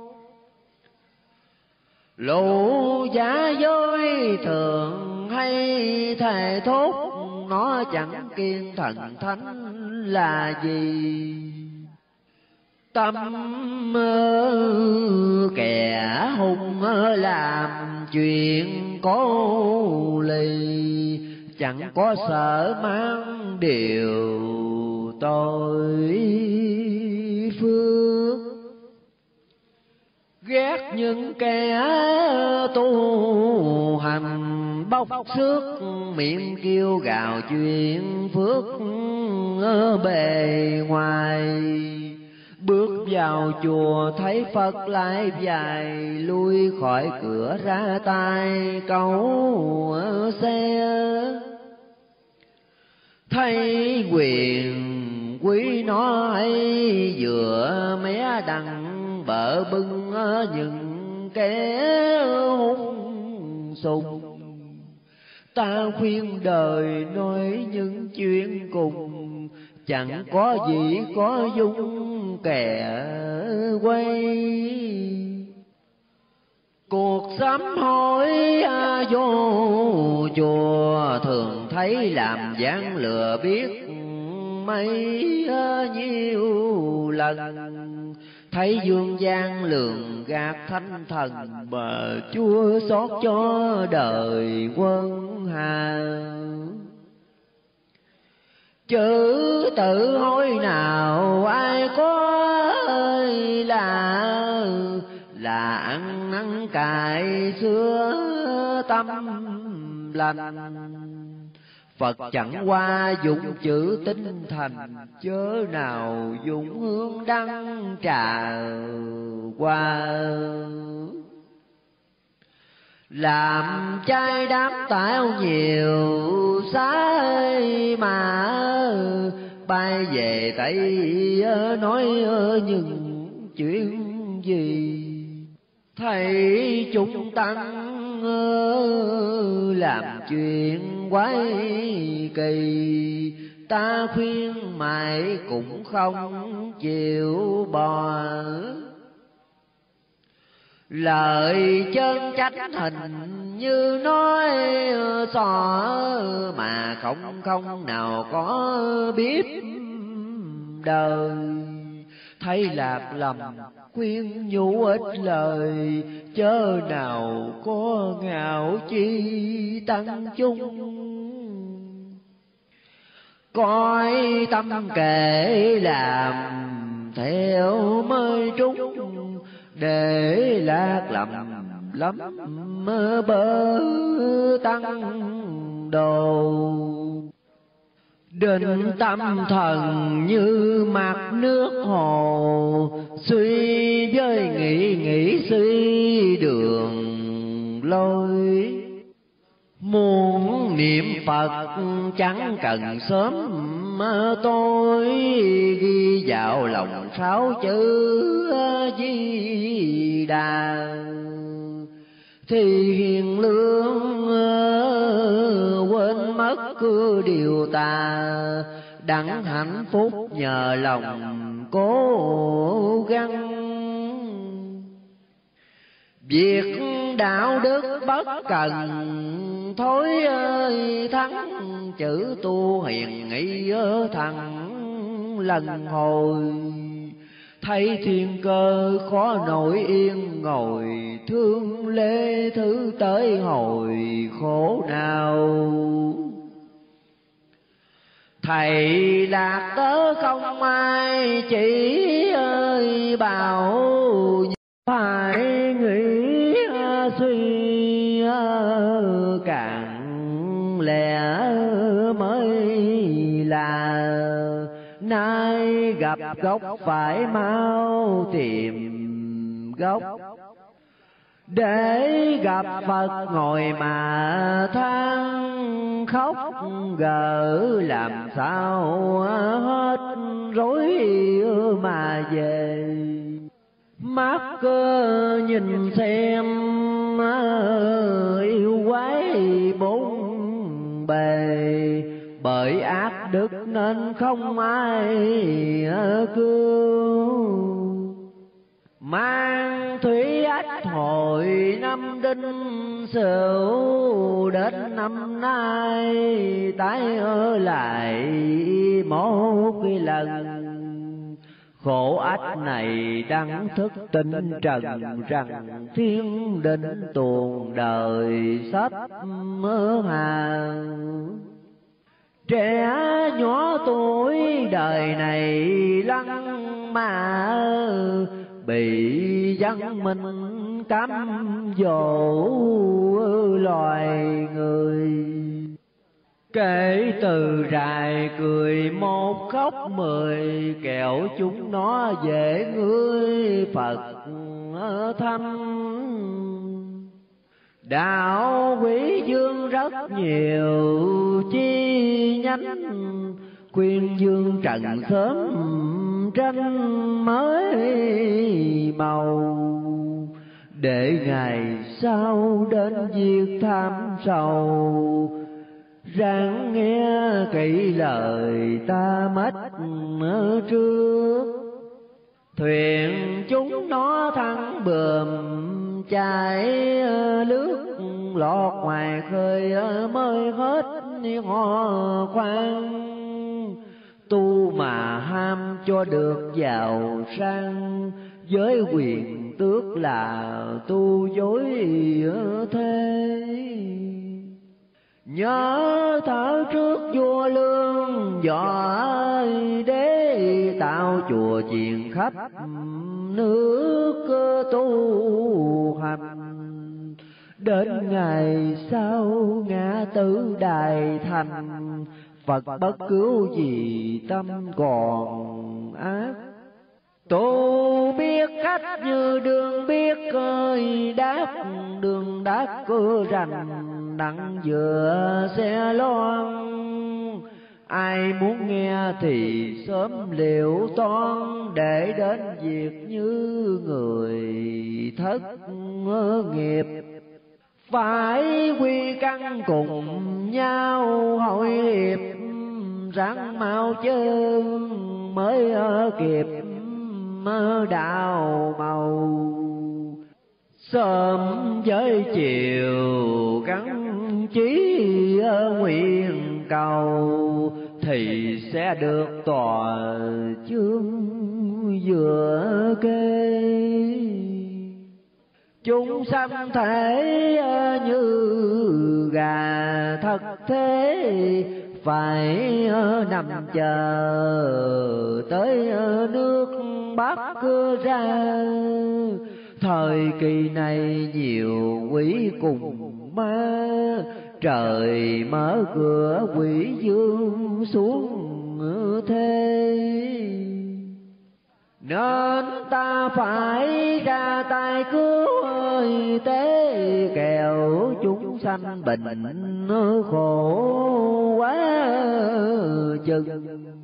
Lũ giả dối thường hay thề thốt, nó chẳng kiên thần thánh là gì. Tâm kẻ hung làm chuyện cố lì, chẳng có sợ mang điều tội phước. Ghét những kẻ tu hành bóc xước, miệng kêu gào chuyện phước bề ngoài. Bước vào chùa thấy Phật lại dài, lui khỏi cửa ra tay cấu xe. Thấy quyền quý nó hay vừa mé đằng, bợ bưng những kẻ hung sùng. Ta khuyên đời nói những chuyện cùng, chẳng có gì có dung kẻ quay. Cuộc sám hối vô chùa, thường thấy làm gian lừa biết mấy nhiêu lần. thấy dương gian lường gạt thánh thần, mà Chúa xót cho đời quân hà. Chữ tự hối nào ai có ơi là, là ăn năn cải xưa tâm lành. Phật chẳng qua dụng chữ tinh thành, chớ nào dụng hương đăng trà qua. Làm trai đám tạo nhiều sai mà, bay về Tây nói những chuyện gì. Thầy chúng tăng làm chuyện quái kỳ, ta khuyên mãi cũng không chịu bỏ. Lời chân chánh hình như nói xỏ, mà không không nào có biết đời. Thấy lạc lầm khuyên nhủ ít lời, chớ nào có ngạo chi tăng chung. Coi tâm kệ làm theo mới trúng, để lạc lầm lắm bơ tăng đồ. Định tâm thần như mặt nước hồ, suy với nghĩ nghĩ suy đường lối. Muốn niệm Phật chẳng cần sớm tối, ghi vào lòng sáu chữ Di Đà. Thì hiền lương quên mất cứ điều tà, đặng hạnh phúc nhờ lòng cố gắng. Việc đạo đức bất cần thối ơi thắng, chữ tu hiền nghĩ thằng lần hồi. Thấy thiên cơ khó nổi yên ngồi, thương lê thứ tới hồi khổ nào. Thầy lạc tớ không ai chỉ ơi bảo, phải nghĩ suy càng lẽ mới là. Nay gặp gốc phải mau tìm gốc, để gặp Phật ngồi mà than khóc. Gỡ làm sao hết rối mà về, mắt nhìn xem yêu quái bốn bề. Bởi ác đức nên không ai cứu, mang thủy ách hội năm đinh sửu. Đến năm nay tái ở lại một cái lần, khổ ách này đắng thức tinh trần, rằng thiên định tuồng đời sắp mơ hàng. Trẻ nhỏ tuổi đời này lăng mà, bị dân mình cám dỗ loài người. Kể từ rài cười một khóc mười, kẻo chúng nó dễ ngươi Phật thăm. Đạo quý dương rất nhiều chi nhánh, khuyên dương trần sớm tranh mới màu. Để ngày sau đến việc tham sầu, ráng nghe kỹ lời ta mất trước. Thuyền chúng nó thắng bườm chạy lướt, lọt ngoài khơi mới hết họ khoan. Tu mà ham cho được giàu sang, với quyền tước là tu dối thế. Nhớ thở trước vua Lương võ đế, tạo chùa chiền khắp nước tu hành. Đến ngày sau ngã tử đài thành, Phật bất cứu vì tâm còn ác. Tu biết cách như đường biết ơi đáp, đường đáp cứ rành đặng vừa xe loan. Ai muốn nghe thì sớm liệu toan, để đến việc như người thất nghiệp. Phải quy căn cùng nhau hội hiệp, ráng mau chân mới kịp đạo màu. Sớm với chiều gắn chí nguyện cầu, thì sẽ được tòa chương vừa kê. Chúng sanh thể như gà thật thế, phải nằm chờ tới nước Bắc ra. Thời kỳ này nhiều quỷ cùng ma, trời mở cửa quỷ dương xuống thế. Nên ta phải ra tay cứu tế, kẻo chúng sanh bệnh khổ quá chừng.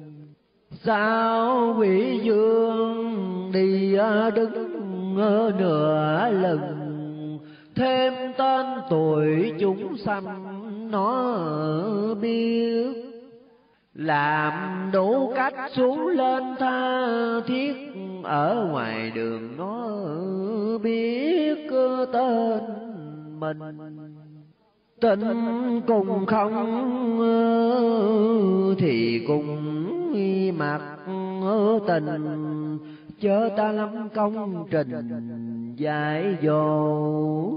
Sao quỷ dương đi đứng nửa lần, thêm tên tuổi chúng sanh nó biết. Làm đủ cách xuống lên tha thiết, ở ngoài đường nó biết tên mình. Tình cùng không thì cùng mặc tình, chớ ta lắm công trình dạy dỗ.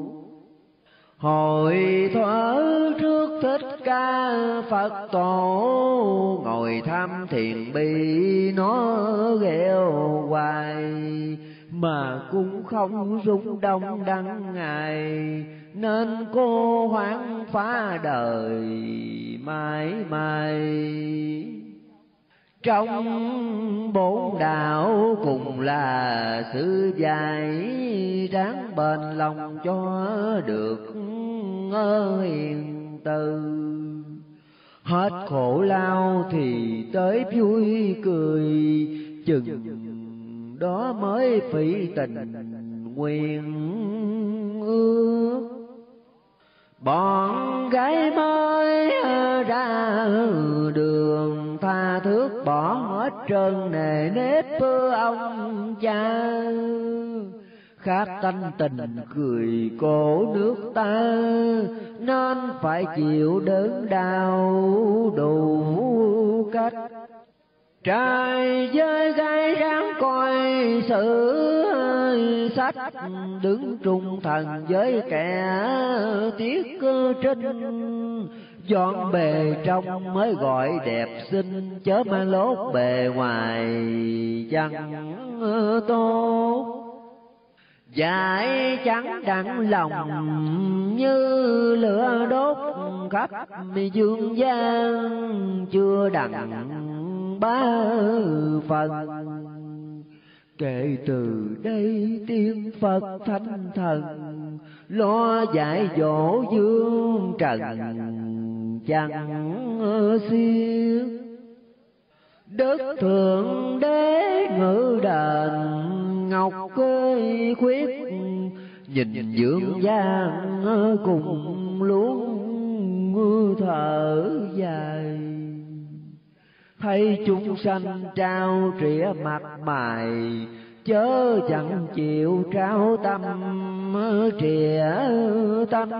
Hồi thuở trước Thích Ca Phật tổ, ngồi tham thiền bi nó ghẹo hoài, mà cũng không rung đông đăng ngày, nên cô hoang phá đời mãi mãi. Trong bốn đạo cùng là sự dạy, ráng bền lòng cho được hiền từ. Hết khổ lao thì tới vui cười, chừng đó mới phỉ tình nguyện ước. Bọn gái mới ra đường tha thước, bỏ hết trơn nề nếp ông cha. Khát tanh tình cười cổ nước ta, nên phải chịu đớn đau đủ cách. Trai với gái ráng coi sự sách, đứng trung thần với kẻ tiếc trinh. Dọn bề trong mới gọi đẹp xinh, chớ mang lốt bề ngoài chẳng tốt. Dại chẳng đặng lòng như lửa đốt khắp dương gian, chưa đặng ba phần. Kể từ đây tiên Phật thánh thần, lo dạy dỗ dương trần chẳng xiết. Đức Thượng Đế ngự đền ngọc ơi khuyết, nhìn dương gian cùng luôn thở dài. Thấy chúng sanh trao trĩa mặt mày, chớ chẳng chịu trao tâm trĩa tâm.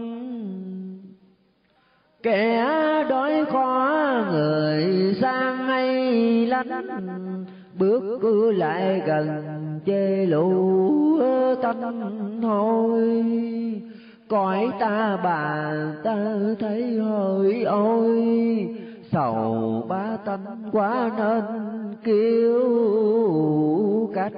Kẻ đói khó người sang hay lánh, bước cứ lại gần chê lũ tanh hôi. Cõi ta bà ta thấy hơi ôi, sầu ba tánh quá nên kêu cách.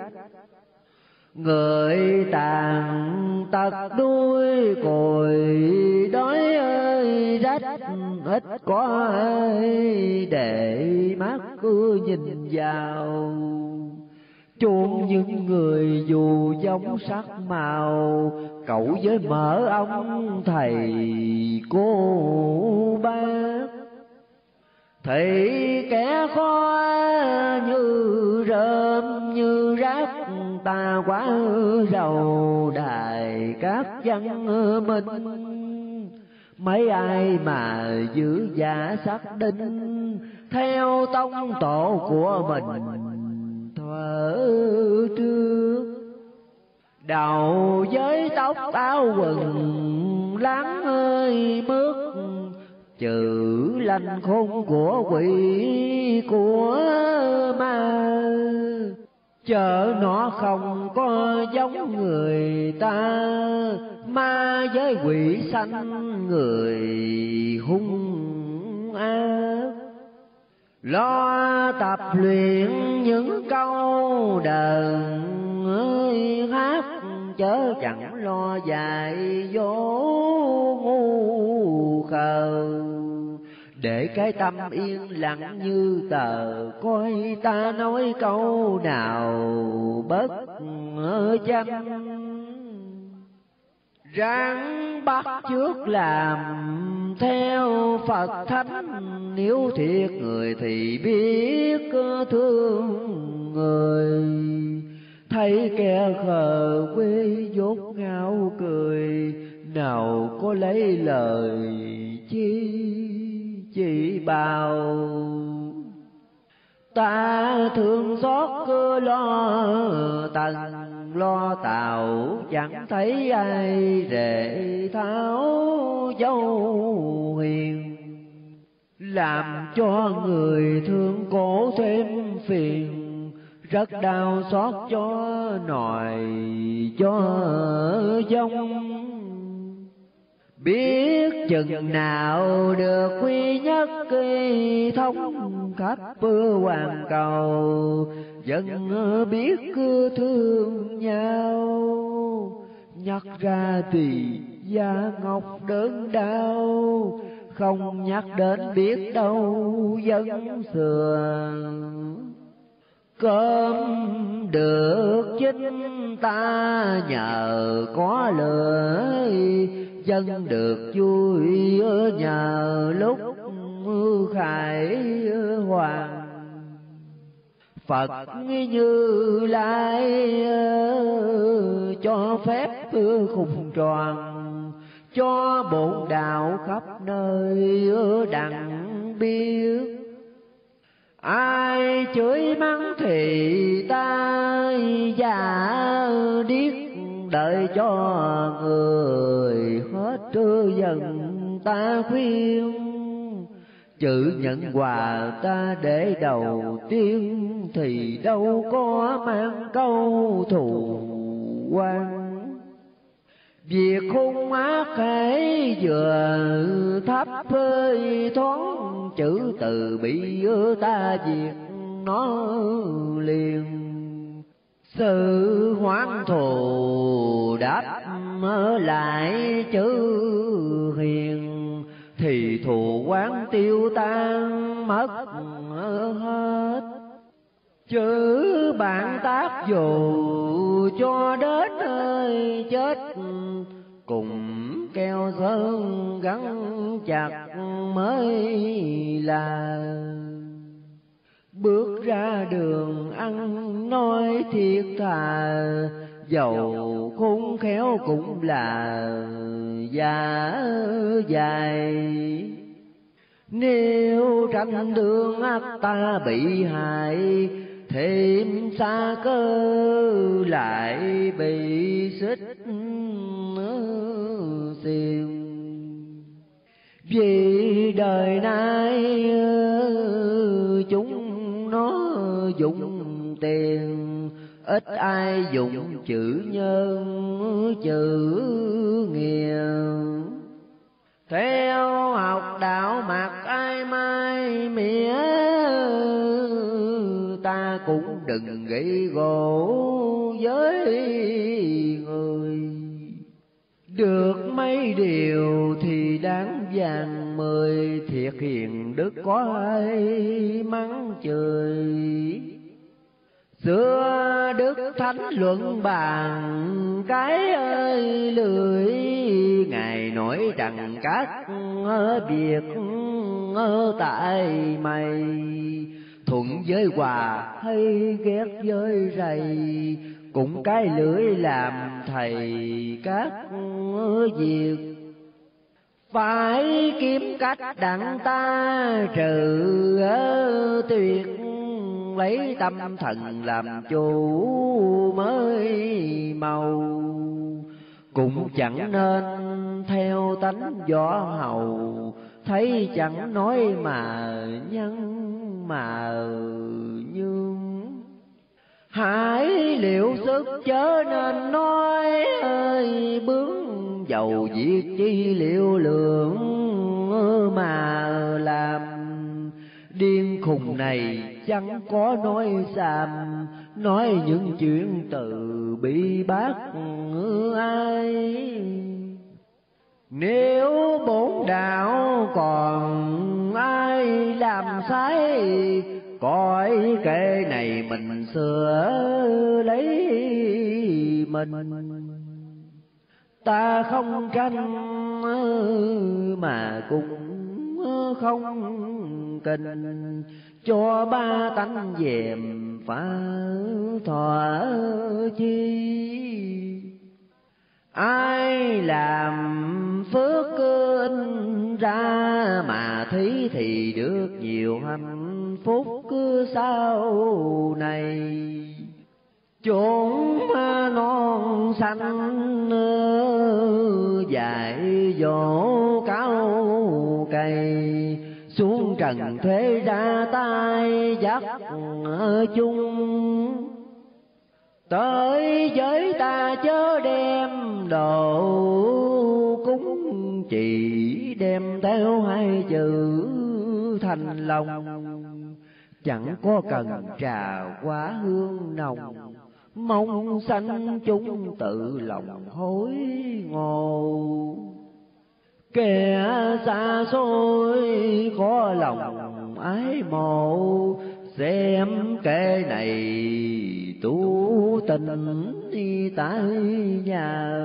Người tàn tật đuôi còi đói ơi rách, ít có ai để mắt cứ nhìn vào. Chôn những người dù giống sắc màu, cậu với mở ông thầy cô bác. Thì kẻ khó như rơm như rác, ta quá giàu đài các văn minh. Mấy ai mà giữ giả xác định, theo tông tổ của mình thuở trước. Đầu với tóc áo quần láng ơi mướt, chữ lanh khôn của quỷ của ma. Chợ nó không có giống người ta, ma với quỷ sanh người hung ác. Lo tập luyện những câu đờn ơi hát, chớ chẳng lo dạy dỗ ngu khờ. Để cái tâm yên lặng như tờ, coi ta nói câu nào bất chánh. Ráng bắt chước làm theo Phật Thánh, nếu thiệt người thì biết thương người. Thấy kẻ khờ quê dốt ngao cười, nào có lấy lời chi chỉ bao. Ta thương xót cứ lo tần lo tàu, chẳng thấy ai rể tháo dâu hiền. Làm cho người thương cổ thêm phiền, rất đau xót cho nòi cho dông. Biết chừng nào được quy nhất kỳ thống khắp hoàn cầu, dân biết cứ thương nhau. Nhắc ra thì da ngọc đớn đau, không nhắc đến biết đâu dân xưa. Cơm được chính ta nhờ có lửa, dân được vui nhờ lúc khải hoàng. Phật Như Lai cho phép khùng tròn, cho bổn đạo khắp nơi đặng biết. Ai chửi mắng thì ta giả điếc, đợi cho người hết dần ta khuyên. Chữ nhận quà ta để đầu tiên, thì đâu có mang câu thù quan. Việc hung ác hãy vừa thấp hơi thoáng, chữ từ bị ta diệt nó liền. Sự hoán thù đáp lại chữ hiền, thì thù quán tiêu tan mất hết. Chữ bạn tác dù cho đến ơi chết, cùng keo sơn gắn chặt mới là. Bước ra đường ăn nói thiệt thà, dầu khôn khéo cũng là giả dài. Nếu tranh đường ác ta bị hại, thêm xa cơ lại bị xích xiềng. Vì đời nay chúng nó dùng tiền ít ai dùng chữ nhân chữ nghĩa. Theo học đạo mặc ai mai mía, ta cũng đừng gây gỗ với người. Được mấy điều thì đáng vàng mười, thiệt hiền đức có ai mắng chửi. Xưa Đức Thánh luận bàn cái ơi lười, Ngài nói rằng các việc tại mày, thuận với hòa hay ghét với rầy, cũng cái lưỡi làm thầy các việc. Phải kiếm cách đặng ta trừ tuyệt, lấy tâm thần làm chủ mới màu. Cũng chẳng nên theo tánh võ hầu, thấy chẳng nói mà nhân mà nhương. Hãy liệu sức chớ nên nói ơi bướng, dầu việc chi liệu lượng mà làm. Điên khùng này chẳng có nói xàm, nói những chuyện từ bi bác ai. Nếu bổn đạo còn ai làm sai, coi kệ này mình sửa lấy mình. Ta không tranh mà cũng không kình, cho ba tánh dèm phá thỏa chi. Ai làm phước in ra mà thí thì được nhiều hạnh phúc cứ sau này. Chốn non xanh dạy dỗ cao cây, xuống trần thế ra tay dắt chung. Tới với ta chớ đem đồ cúng, chỉ đem theo hai chữ thành lòng. Chẳng có cần trà quá hương nồng, mong sanh chúng tự lòng hối ngộ. Kẻ xa xôi có lòng ái mộ, xem kẻ này tu tình đi tại nhà.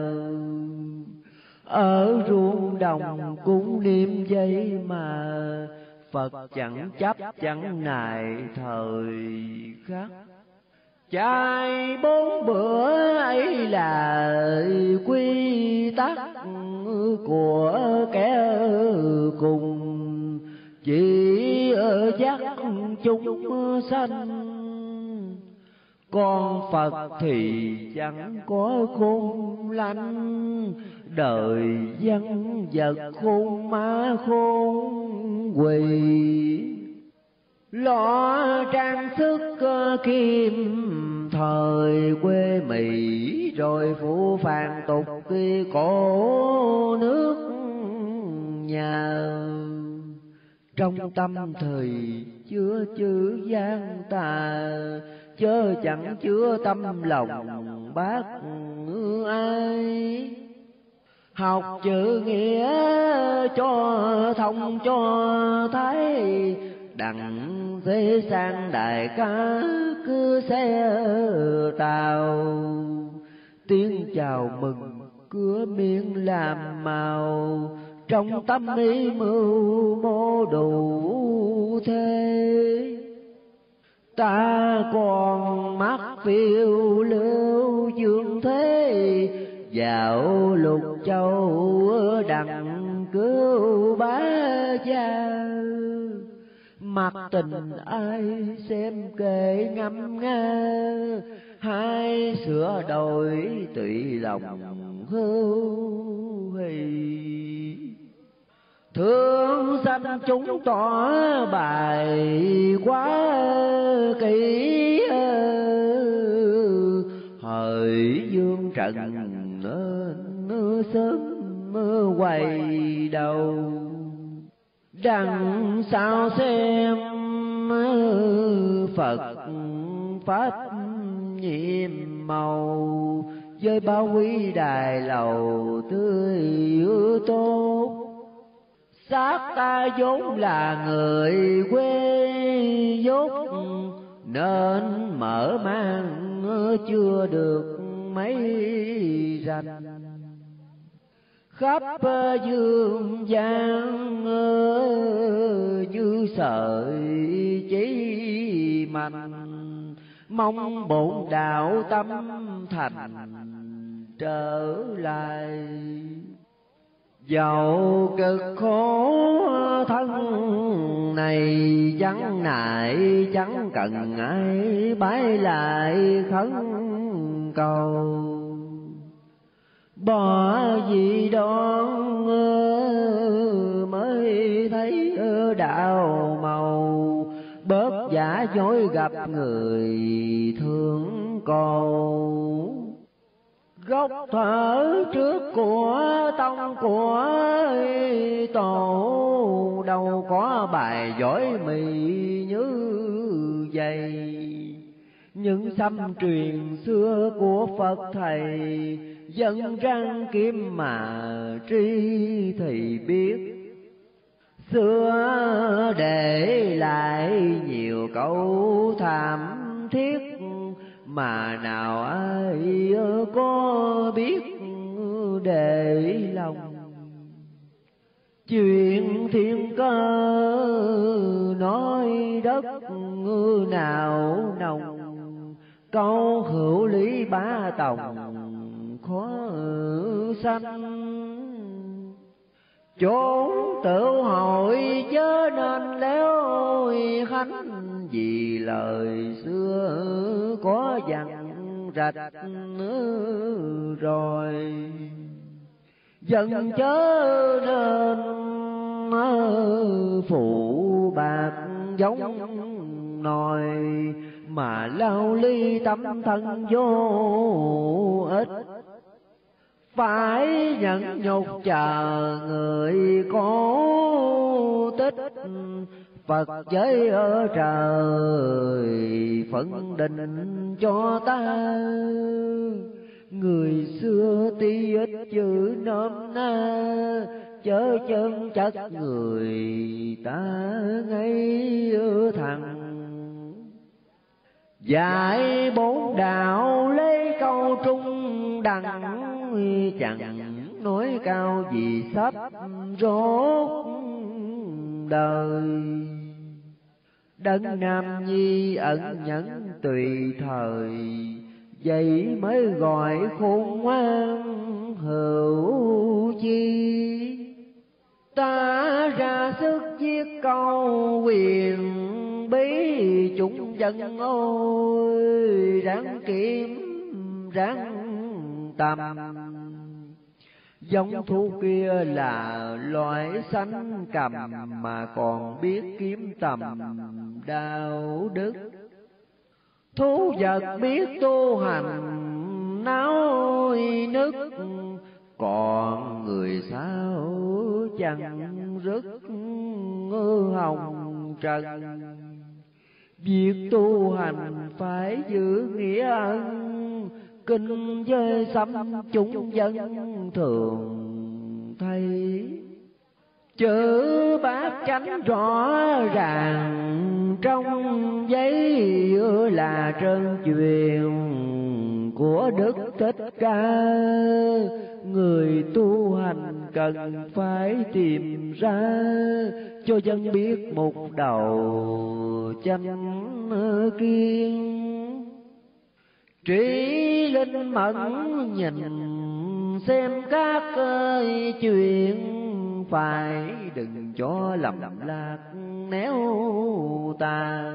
Ở ruộng đồng cũng niệm vậy mà, Phật chẳng chấp chẳng nài thời khắc. Trai bốn bữa ấy là quy tắc của kẻ cùng, chỉ ở dắt chúng sanh. Con Phật thì chẳng có khôn lanh, đời dân vật khôn má khôn quỳ. Lo trang sức kim thời quê Mỹ, rồi phụ phàng tục khi cổ nước nhà. Trong tâm thời chứa chữ gian tà, chớ chẳng chứa tâm lòng bác ai. Học chữ nghĩa cho thông cho thấy, đặng thế sang đại ca cứ xe tàu. Tiếng chào mừng cửa miệng làm màu, trong tâm ý mưu mô đủ thế. Ta còn mắt phiêu lưu dương thế, dạo lục châu đặng cứu bá gia. Mặt tình ai xem kệ ngâm nga, hai sửa đổi tùy lòng hưu hì. Thương sanh chúng tỏ bài quá kỹ, trần nên sớm quay đầu. Đằng sau xem Phật pháp nhiệm màu, với bao quý đài lầu tươi tốt. Xác ta vốn là người quê dốt, nên mở mang chưa được mấy rành. Khắp dương gian như sợi chỉ mạnh, mong bổn đạo tâm thành trở lại. Dẫu cực khổ thân này chẳng nại, chẳng cần ai bái lại khấn cầu. Bỏ gì đó mới thấy đạo màu, bớt giả dối gặp người thương cầu. Gốc thở trước của tông của tổ, đâu có bài giỏi mì như vậy. Những xăm truyền xưa của Phật thầy, dân răng kim mà tri thì biết. Xưa để lại nhiều câu thảm thiết, mà nào ai có biết để lòng. Chuyện thiên cơ nói đất nào nồng, câu hữu lý ba tòng khó sanh. Chốn tự hội chớ nên léo khánh, vì lời xưa có dặn rạch rồi. Dân chớ nên phụ bạc giống nòi, mà lao ly tâm thân vô ích. Phải nhận nhục chờ người cố tích, Phật giới ở trời phân định cho ta. Người xưa ti ít chữ nôm na, chớ chân chất người ta ngay thẳng. Dạy bốn đạo lấy câu trung đẳng, chẳng nói cao gì sắp rốt đời. Đấng Nam Nhi ẩn nhẫn tùy thời, vậy mới gọi khôn ngoan hữu chi. Ta ra sức viết câu quyền bí, chúng dân ôi ráng kiếm ráng tầm. Giống thú kia là loại sanh cầm, mà còn biết kiếm tầm đạo đức. Thú vật biết tu hành náo nức, còn người sao chẳng rất hồng trần. Việc tu hành phải giữ nghĩa ân, kinh với xâm chúng dân thường thấy. Chữ bát chánh rõ ràng trong giấy, là trơn truyền của Đức Thích Ca. Người tu hành cần phải tìm ra, cho dân biết một đầu chánh kiên. Trí linh mẫn nhìn xem các chuyện, phải đừng cho lầm lạc néo ta.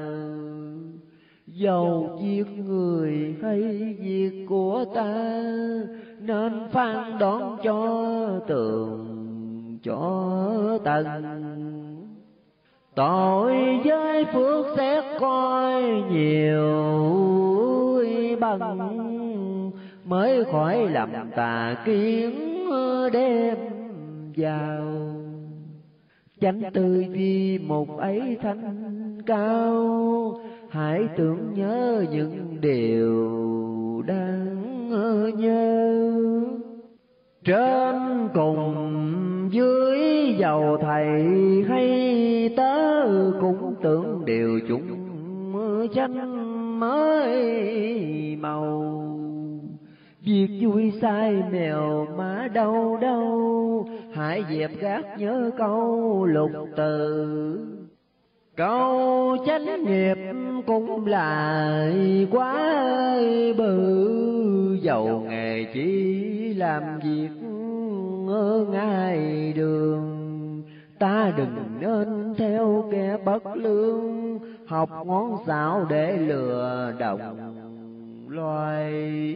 Dầu giết người hay việc của ta, nên phán đoán cho tường cho tận. Tội với phước xét coi nhiều bằng, mới khỏi làm tà kiến đem vào. Chánh tư duy một ấy thanh cao, hãy tưởng nhớ những điều đáng nhớ. Trên cùng dưới giàu thầy hay tớ, cũng tưởng điều chúng chánh mới màu. Việc vui sai mèo má đâu đâu, hãy dẹp gác nhớ câu lục từ. Câu chánh nghiệp cũng là quá bự, giàu nghề chỉ làm việc ngay đường. Ta đừng nên theo kẻ bất lương, học ngón xảo để lừa đồng loài.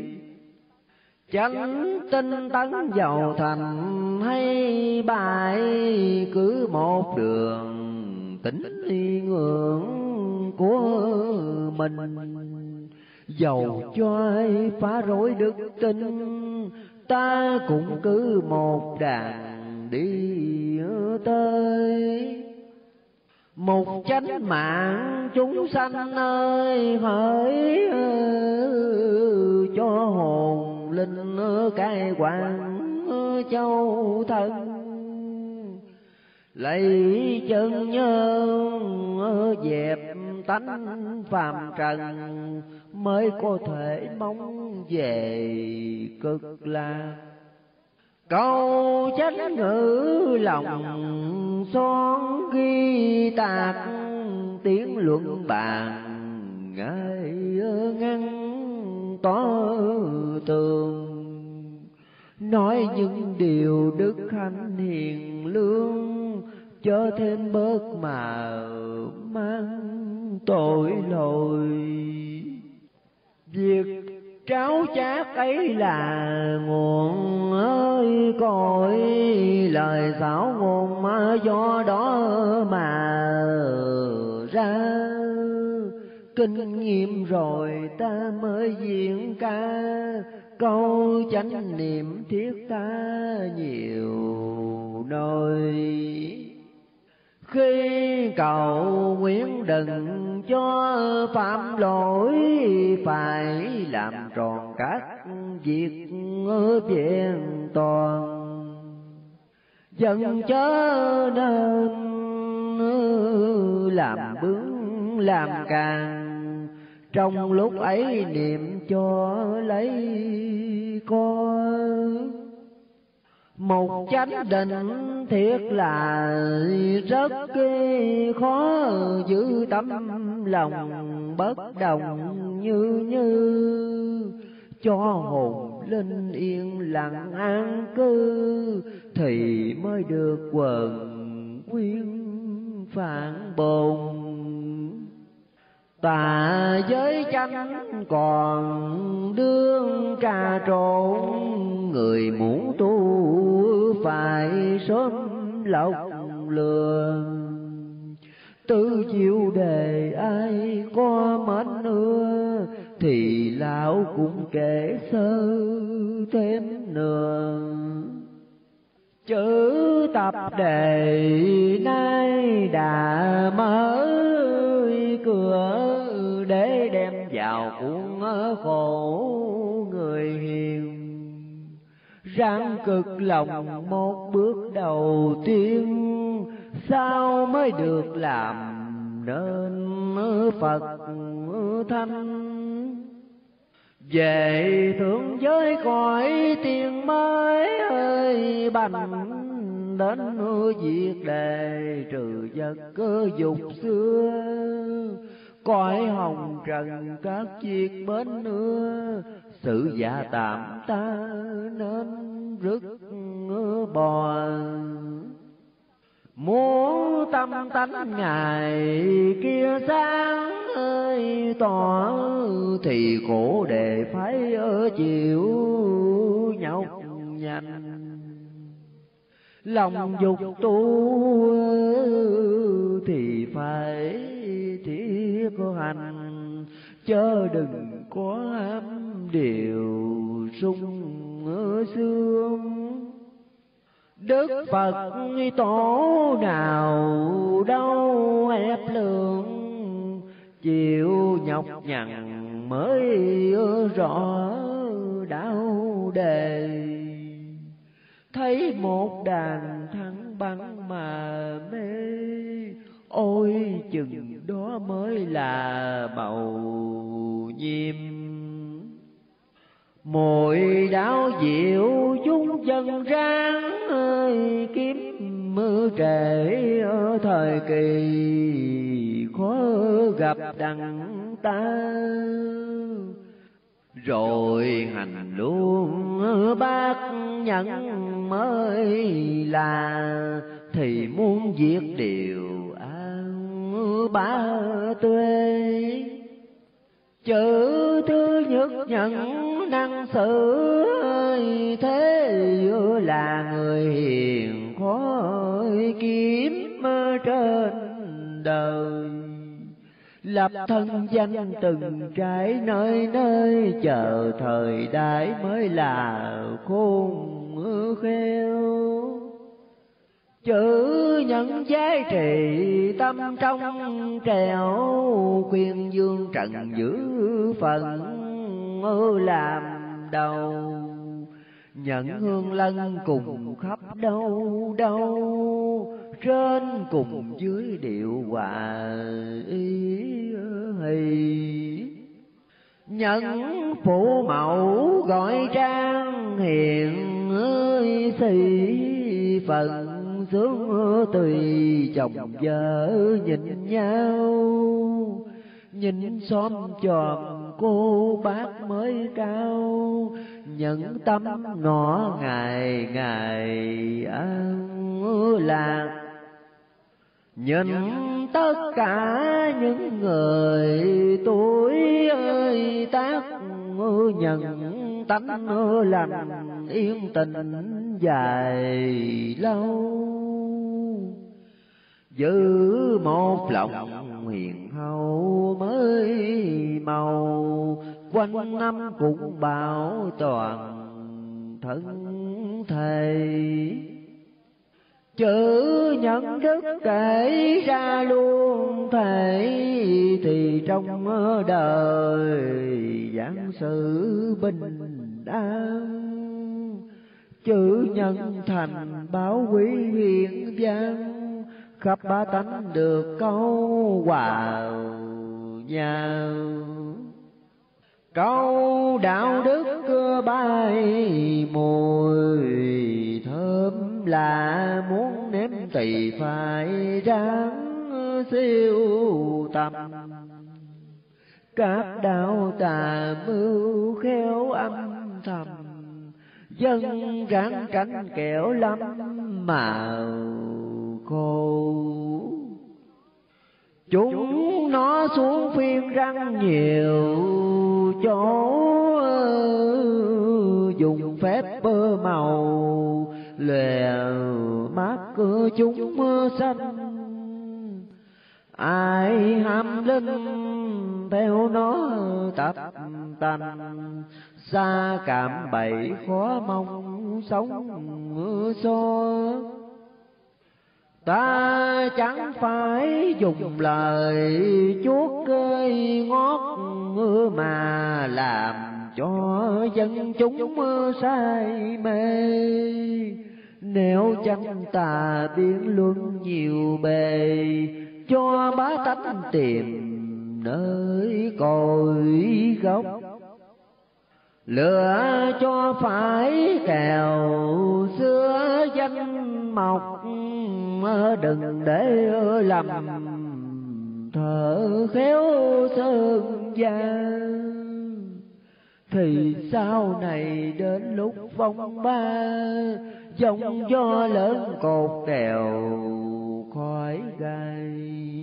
Chánh tinh tấn giàu thành hay bại, cứ một đường tính y ngưỡng của mình. Dầu cho ai phá rối đức tin, ta cũng cứ một đàn đi tới. Một chánh mạng chúng sanh ơi, hỡi cho hồn linh cai quản châu thân. Lấy chân nhân dẹp tánh phàm trần, mới có thể mong về cực lạc. Câu chánh ngữ lòng son ghi tạc, tiếng luận bàn ngài ngăn tỏ tường. Nói những điều đức hạnh hiền lương, chớ thêm bớt mà mang tội lỗi. Việc tráo chát ấy là nguồn ơi cội, lời xảo ngôn do đó mà ra. Kinh nghiệm rồi ta mới diễn ca, câu chánh niệm thiết tha nhiều nơi. Khi cầu nguyện đừng cho phạm lỗi, phải làm tròn các việc vẹn toàn. Dần chớ nên làm bướng làm càng, trong lúc ấy niệm cho lấy coi. Một chánh định thiệt là rất khó, giữ tấm lòng bất đồng như như. Cho hồn linh yên lặng an cư, thì mới được quần quyến phản bồn. Tà giới chánh còn đương trà trộn, người muốn tu phải sớm lọc lừa. Tư diệu đề ai có mến ưa, thì lão cũng kể sơ thêm nữa. Chữ tập đề nay đã mở cửa, để đem vào cuốn khổ người hiền. Ráng cực lòng một bước đầu tiên, sao mới được làm nên Phật thanh. Về thượng giới cõi tiên mới ơi bành, đến việc đề trừ vật cơ dục xưa. Cõi hồng trần các việc bến nữa, sự dạ tạm ta nên rứt bò. Muốn tâm tánh ngày kia sáng ơi tỏ, thì khổ đề phải ở chịu nhọc nhằn. Lòng dục tu thì phải thiết hành, chớ đừng có ám điều sung sướng. Đức Phật tổ nào đâu ép lượng, chịu nhọc nhằn mới rõ đạo đề. Thấy một đàn thắng bắn mà mê, ôi chừng đó mới là màu nhiệm. Mùi đáo diệu dung dân ráng ơi, kiếm mưa trễ ở thời kỳ khó gặp đặng ta. Rồi hành luôn bác nhẫn mới là, thì muốn diệt điều an ba tuế. Chữ thứ nhất nhận năng xử ơi, thế là người hiền khó kiếm trên đời. Lập thân danh từng trải nơi nơi, chờ thời đại mới là khôn khéo. Chữ nhận giá trị tâm trong trèo, khuyên dương trần giữ phần làm đầu. Nhận hương lân cùng khắp đâu đâu, trên cùng dưới điệu hòa ý hì. Nhận phụ mẫu gọi trang hiền ơi, sĩ phần sướng tùy chồng vợ nhìn nhau. Nhìn xóm tròn cô bác mới cao, những tâm ngõ ngày ngày an lạc. Nhìn tất cả những người tuổi ơi tác, nhận tánh lành yên tình dài lâu. Giữ một lòng hiền hậu mới màu, quanh năm cũng bảo toàn thân thầy. Chữ nhận đức kể ra luôn thầy, thì trong đời giảng sự bình an. Chữ nhân thành báo quý hiển văn, khắp ba tánh được câu hòa nhau. Câu đạo đức bay mùi thơm là, muốn nếm tỳ phải ráng siêu tầm. Các đạo tà mưu khéo âm thầm, dân ráng tránh kẻo lắm màu khô. Chúng nó xuống phiên răng nhiều chỗ, dùng phép bơ màu lè mắt cửa chúng xanh. Ai ham linh theo nó tập tành, xa cảm bậy khó mong sống so. Ta chẳng phải dùng lời chuốt cơi ngót, mà làm cho dân chúng say mê. Nếu chẳng ta biến luận nhiều bề, cho bá tánh tìm nơi cội gốc. Lựa cho phải kèo xưa danh mộc, đừng để lầm thở khéo sơn gian. Thì sau này đến lúc phong ba, giông gió lớn cột kèo khói gai.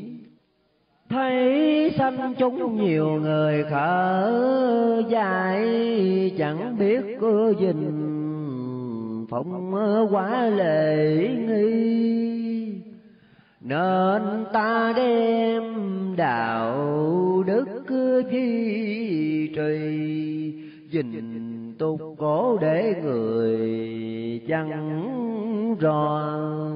Thấy sanh chúng nhiều người khở dài, chẳng biết cơ dình phong quá lệ nghi. Nên ta đem đạo đức duy trì, gìn tục cổ để người chẳng rõ.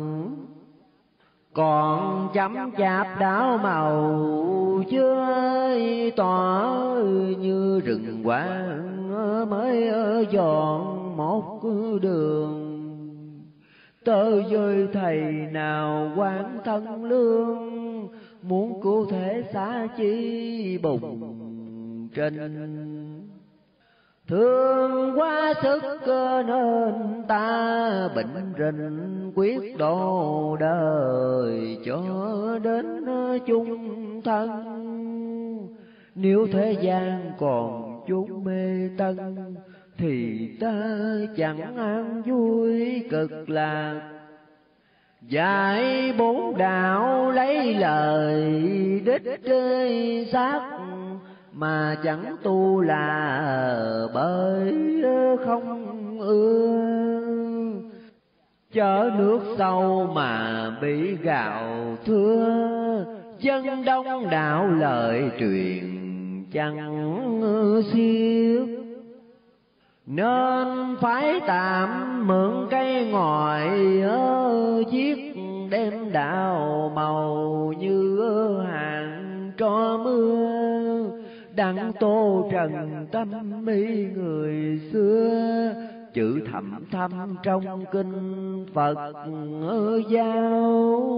Còn chấm chạp đảo màu chưa tỏ, như rừng quang mới dọn một đường. Tơ dơi thầy nào quán thân lương, muốn cứu thể xá chi bùng trình. Thương quá sức nên ta bệnh rình, quyết độ đời cho đến chung thân. Nếu thế gian còn chút mê tân, thì ta chẳng an vui cực lạc. Dạy bốn đạo lấy lời đích xác, mà chẳng tu là bởi không ưa. Chở nước sâu mà bị gạo thưa, dân đông đạo lời truyền chẳng xiết. Nên phải tạm mượn cây ngòi chiếc, đem đạo màu như hàng tro mưa. Đặng tô trần tâm ý người xưa, chữ thầm thâm trong kinh Phật giáo.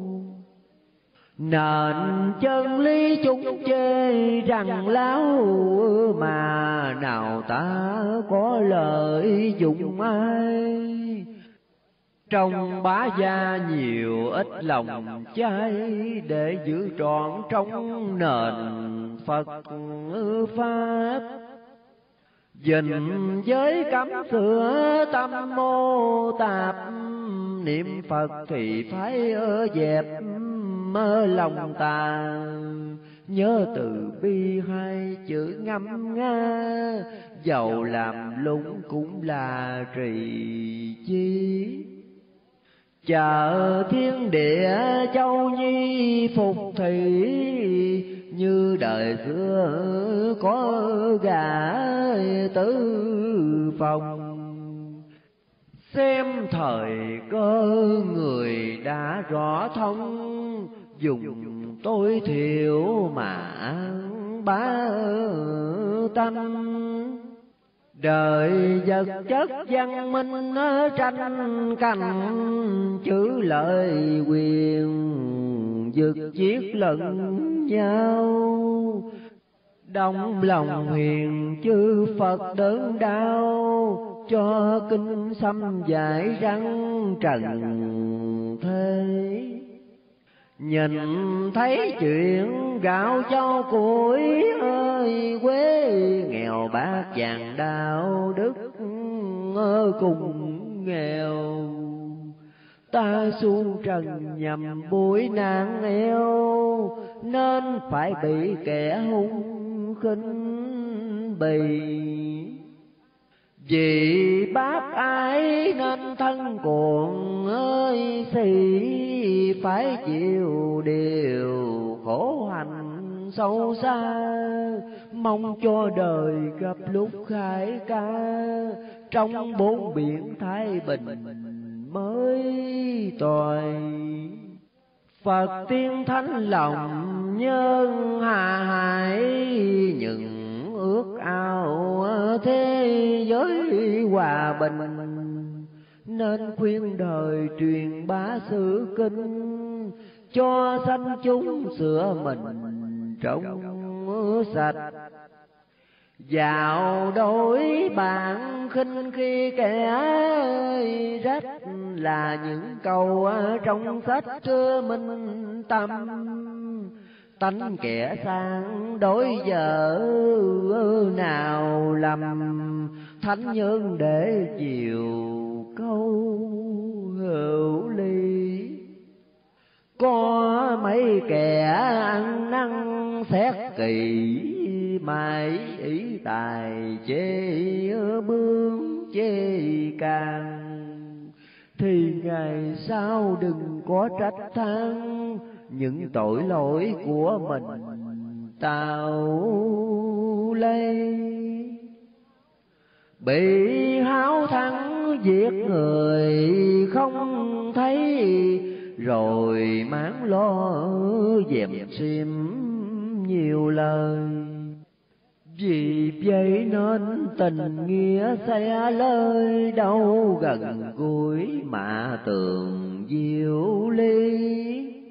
Nên chân lý chúng chê rằng láo, mà nào ta có lợi dụng ai. Trong bá gia nhiều ít lòng chay, để giữ trọn trong nền Phật pháp. Dình giới cấm sửa tâm mô tạp, niệm Phật thì phải dẹp mơ lòng tà. Nhớ từ bi hai chữ ngâm nga, dầu làm lũng cũng là trì chi. Chờ thiên địa châu nhi phục thủy, như đời xưa có gã tứ phòng. Xem thời cơ người đã rõ thông, dùng tối thiểu mà bá tánh. Đời vật chất văn minh tranh cành, chữ lợi quyền vực giết lẫn nhau. Đồng lòng hiền chư Phật đớn đau, cho kinh xâm giải răng trần thế. Nhìn thấy chuyện gạo châu củi ơi quê, nghèo bát vàng đạo đức cùng nghèo. Ta xuống trần nhằm buổi nạn eo, nên phải bị kẻ hung khinh bì. Vì bác ái nên thân cuồng ơi xì, phải chịu điều khổ hành sâu xa. Mong cho đời gặp lúc khải ca, trong bốn biển thái bình mới toại. Phật tiên thánh lòng nhân hà hải, những ước ao thế giới hòa bình. Nên khuyên đời truyền bá sự kinh, cho sanh chúng sửa mình trong sạch. Dạo đổi bạn khinh khi kẻ rách, là những câu trong sách trưa minh tâm. Tánh kẻ sang đối giờ nào lầm, thánh nhân để chiều câu hữu ly. Có mấy kẻ ăn năn xét kỳ, mãi ý tài chê bướng chê càng. Thì ngày sau đừng có trách than, những tội lỗi của mình tạo lấy. bị háo thắng giết người không thấy, rồi máng lo dèm xiêm nhiều lời. Vì vậy nên tình nghĩa xe lơi, đâu gần gũi mà tường diệu ly.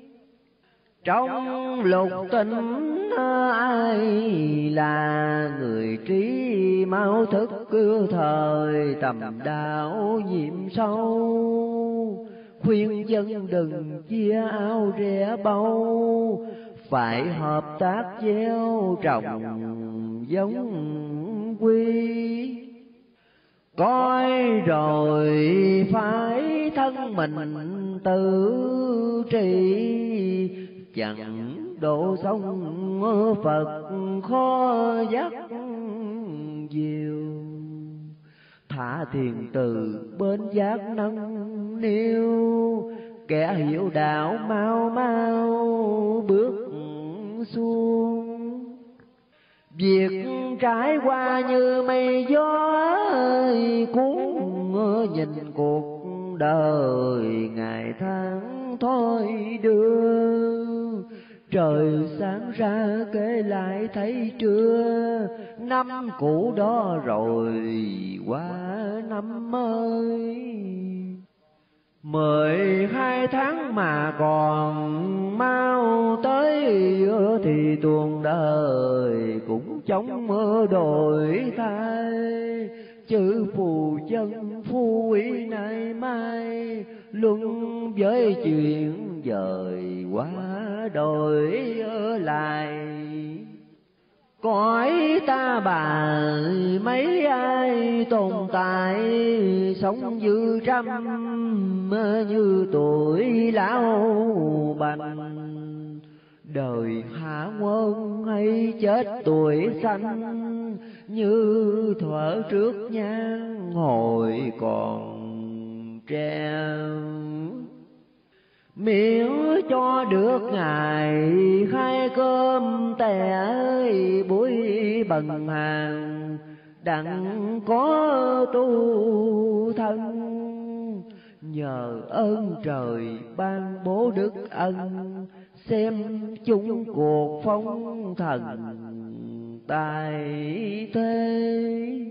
Trong lục tình ai là người trí, mau thức cứ thời tầm đạo nhiệm sâu. Khuyên dân đừng chia áo rẻ bâu, phải hợp tác gieo trồng giống quy. Coi rồi phải thân mình tự trị, chẳng độ sông Phật khó dắt diều. Thả thiền từ bên giác nâng niu, kẻ hiểu đạo mau mau bước xuống. Việc trải qua như mây gió cuốn, nhìn cuộc đời ngày tháng thôi đưa. Trời sáng ra kể lại thấy trưa, năm cũ đó rồi qua năm mới. Mười hai tháng mà còn mau tới, thì tuồng đời cũng chống mưa đổi thay. Chữ phù chân phú quý nay mai, luân với chuyện dời qua đổi lại. Cõi ta bà mấy ai tồn tại, sống như trăm như tuổi lão bành. Đời hạ quân hay chết tuổi xanh, như thuở trước nhang hồi còn trẻ. Miễn cho được ngày khai cơm tẻ, buổi bần hàng đặng có tu thân. Nhờ ơn trời ban bố đức ân, xem chung cuộc phong thần tài thế.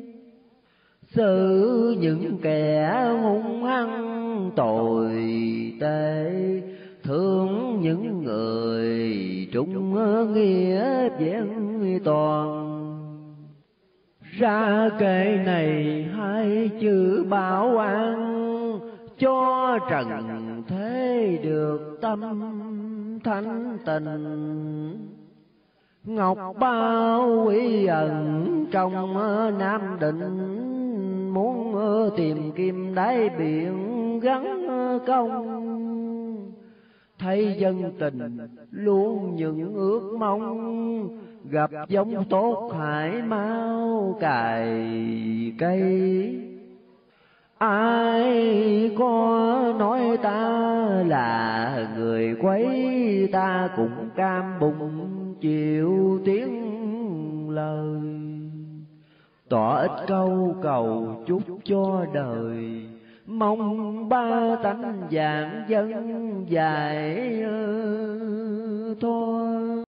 Xử những kẻ hung hăng tội tệ, thương những người trung nghĩa vẹn toàn. Ra kệ này hai chữ bảo an, cho trần thế được tâm thanh tịnh. Ngọc bao quý ẩn trong Nam Định, muốn tìm kim đáy biển gắn công. Thấy dân tình luôn những ước mong, gặp giống tốt hải mau cài cây. Ai có nói ta là người quấy, ta cũng cam bụng chịu tiếng lời. Tỏ ít câu cầu chúc cho đời, mong ba tánh vạn dân dài thôi.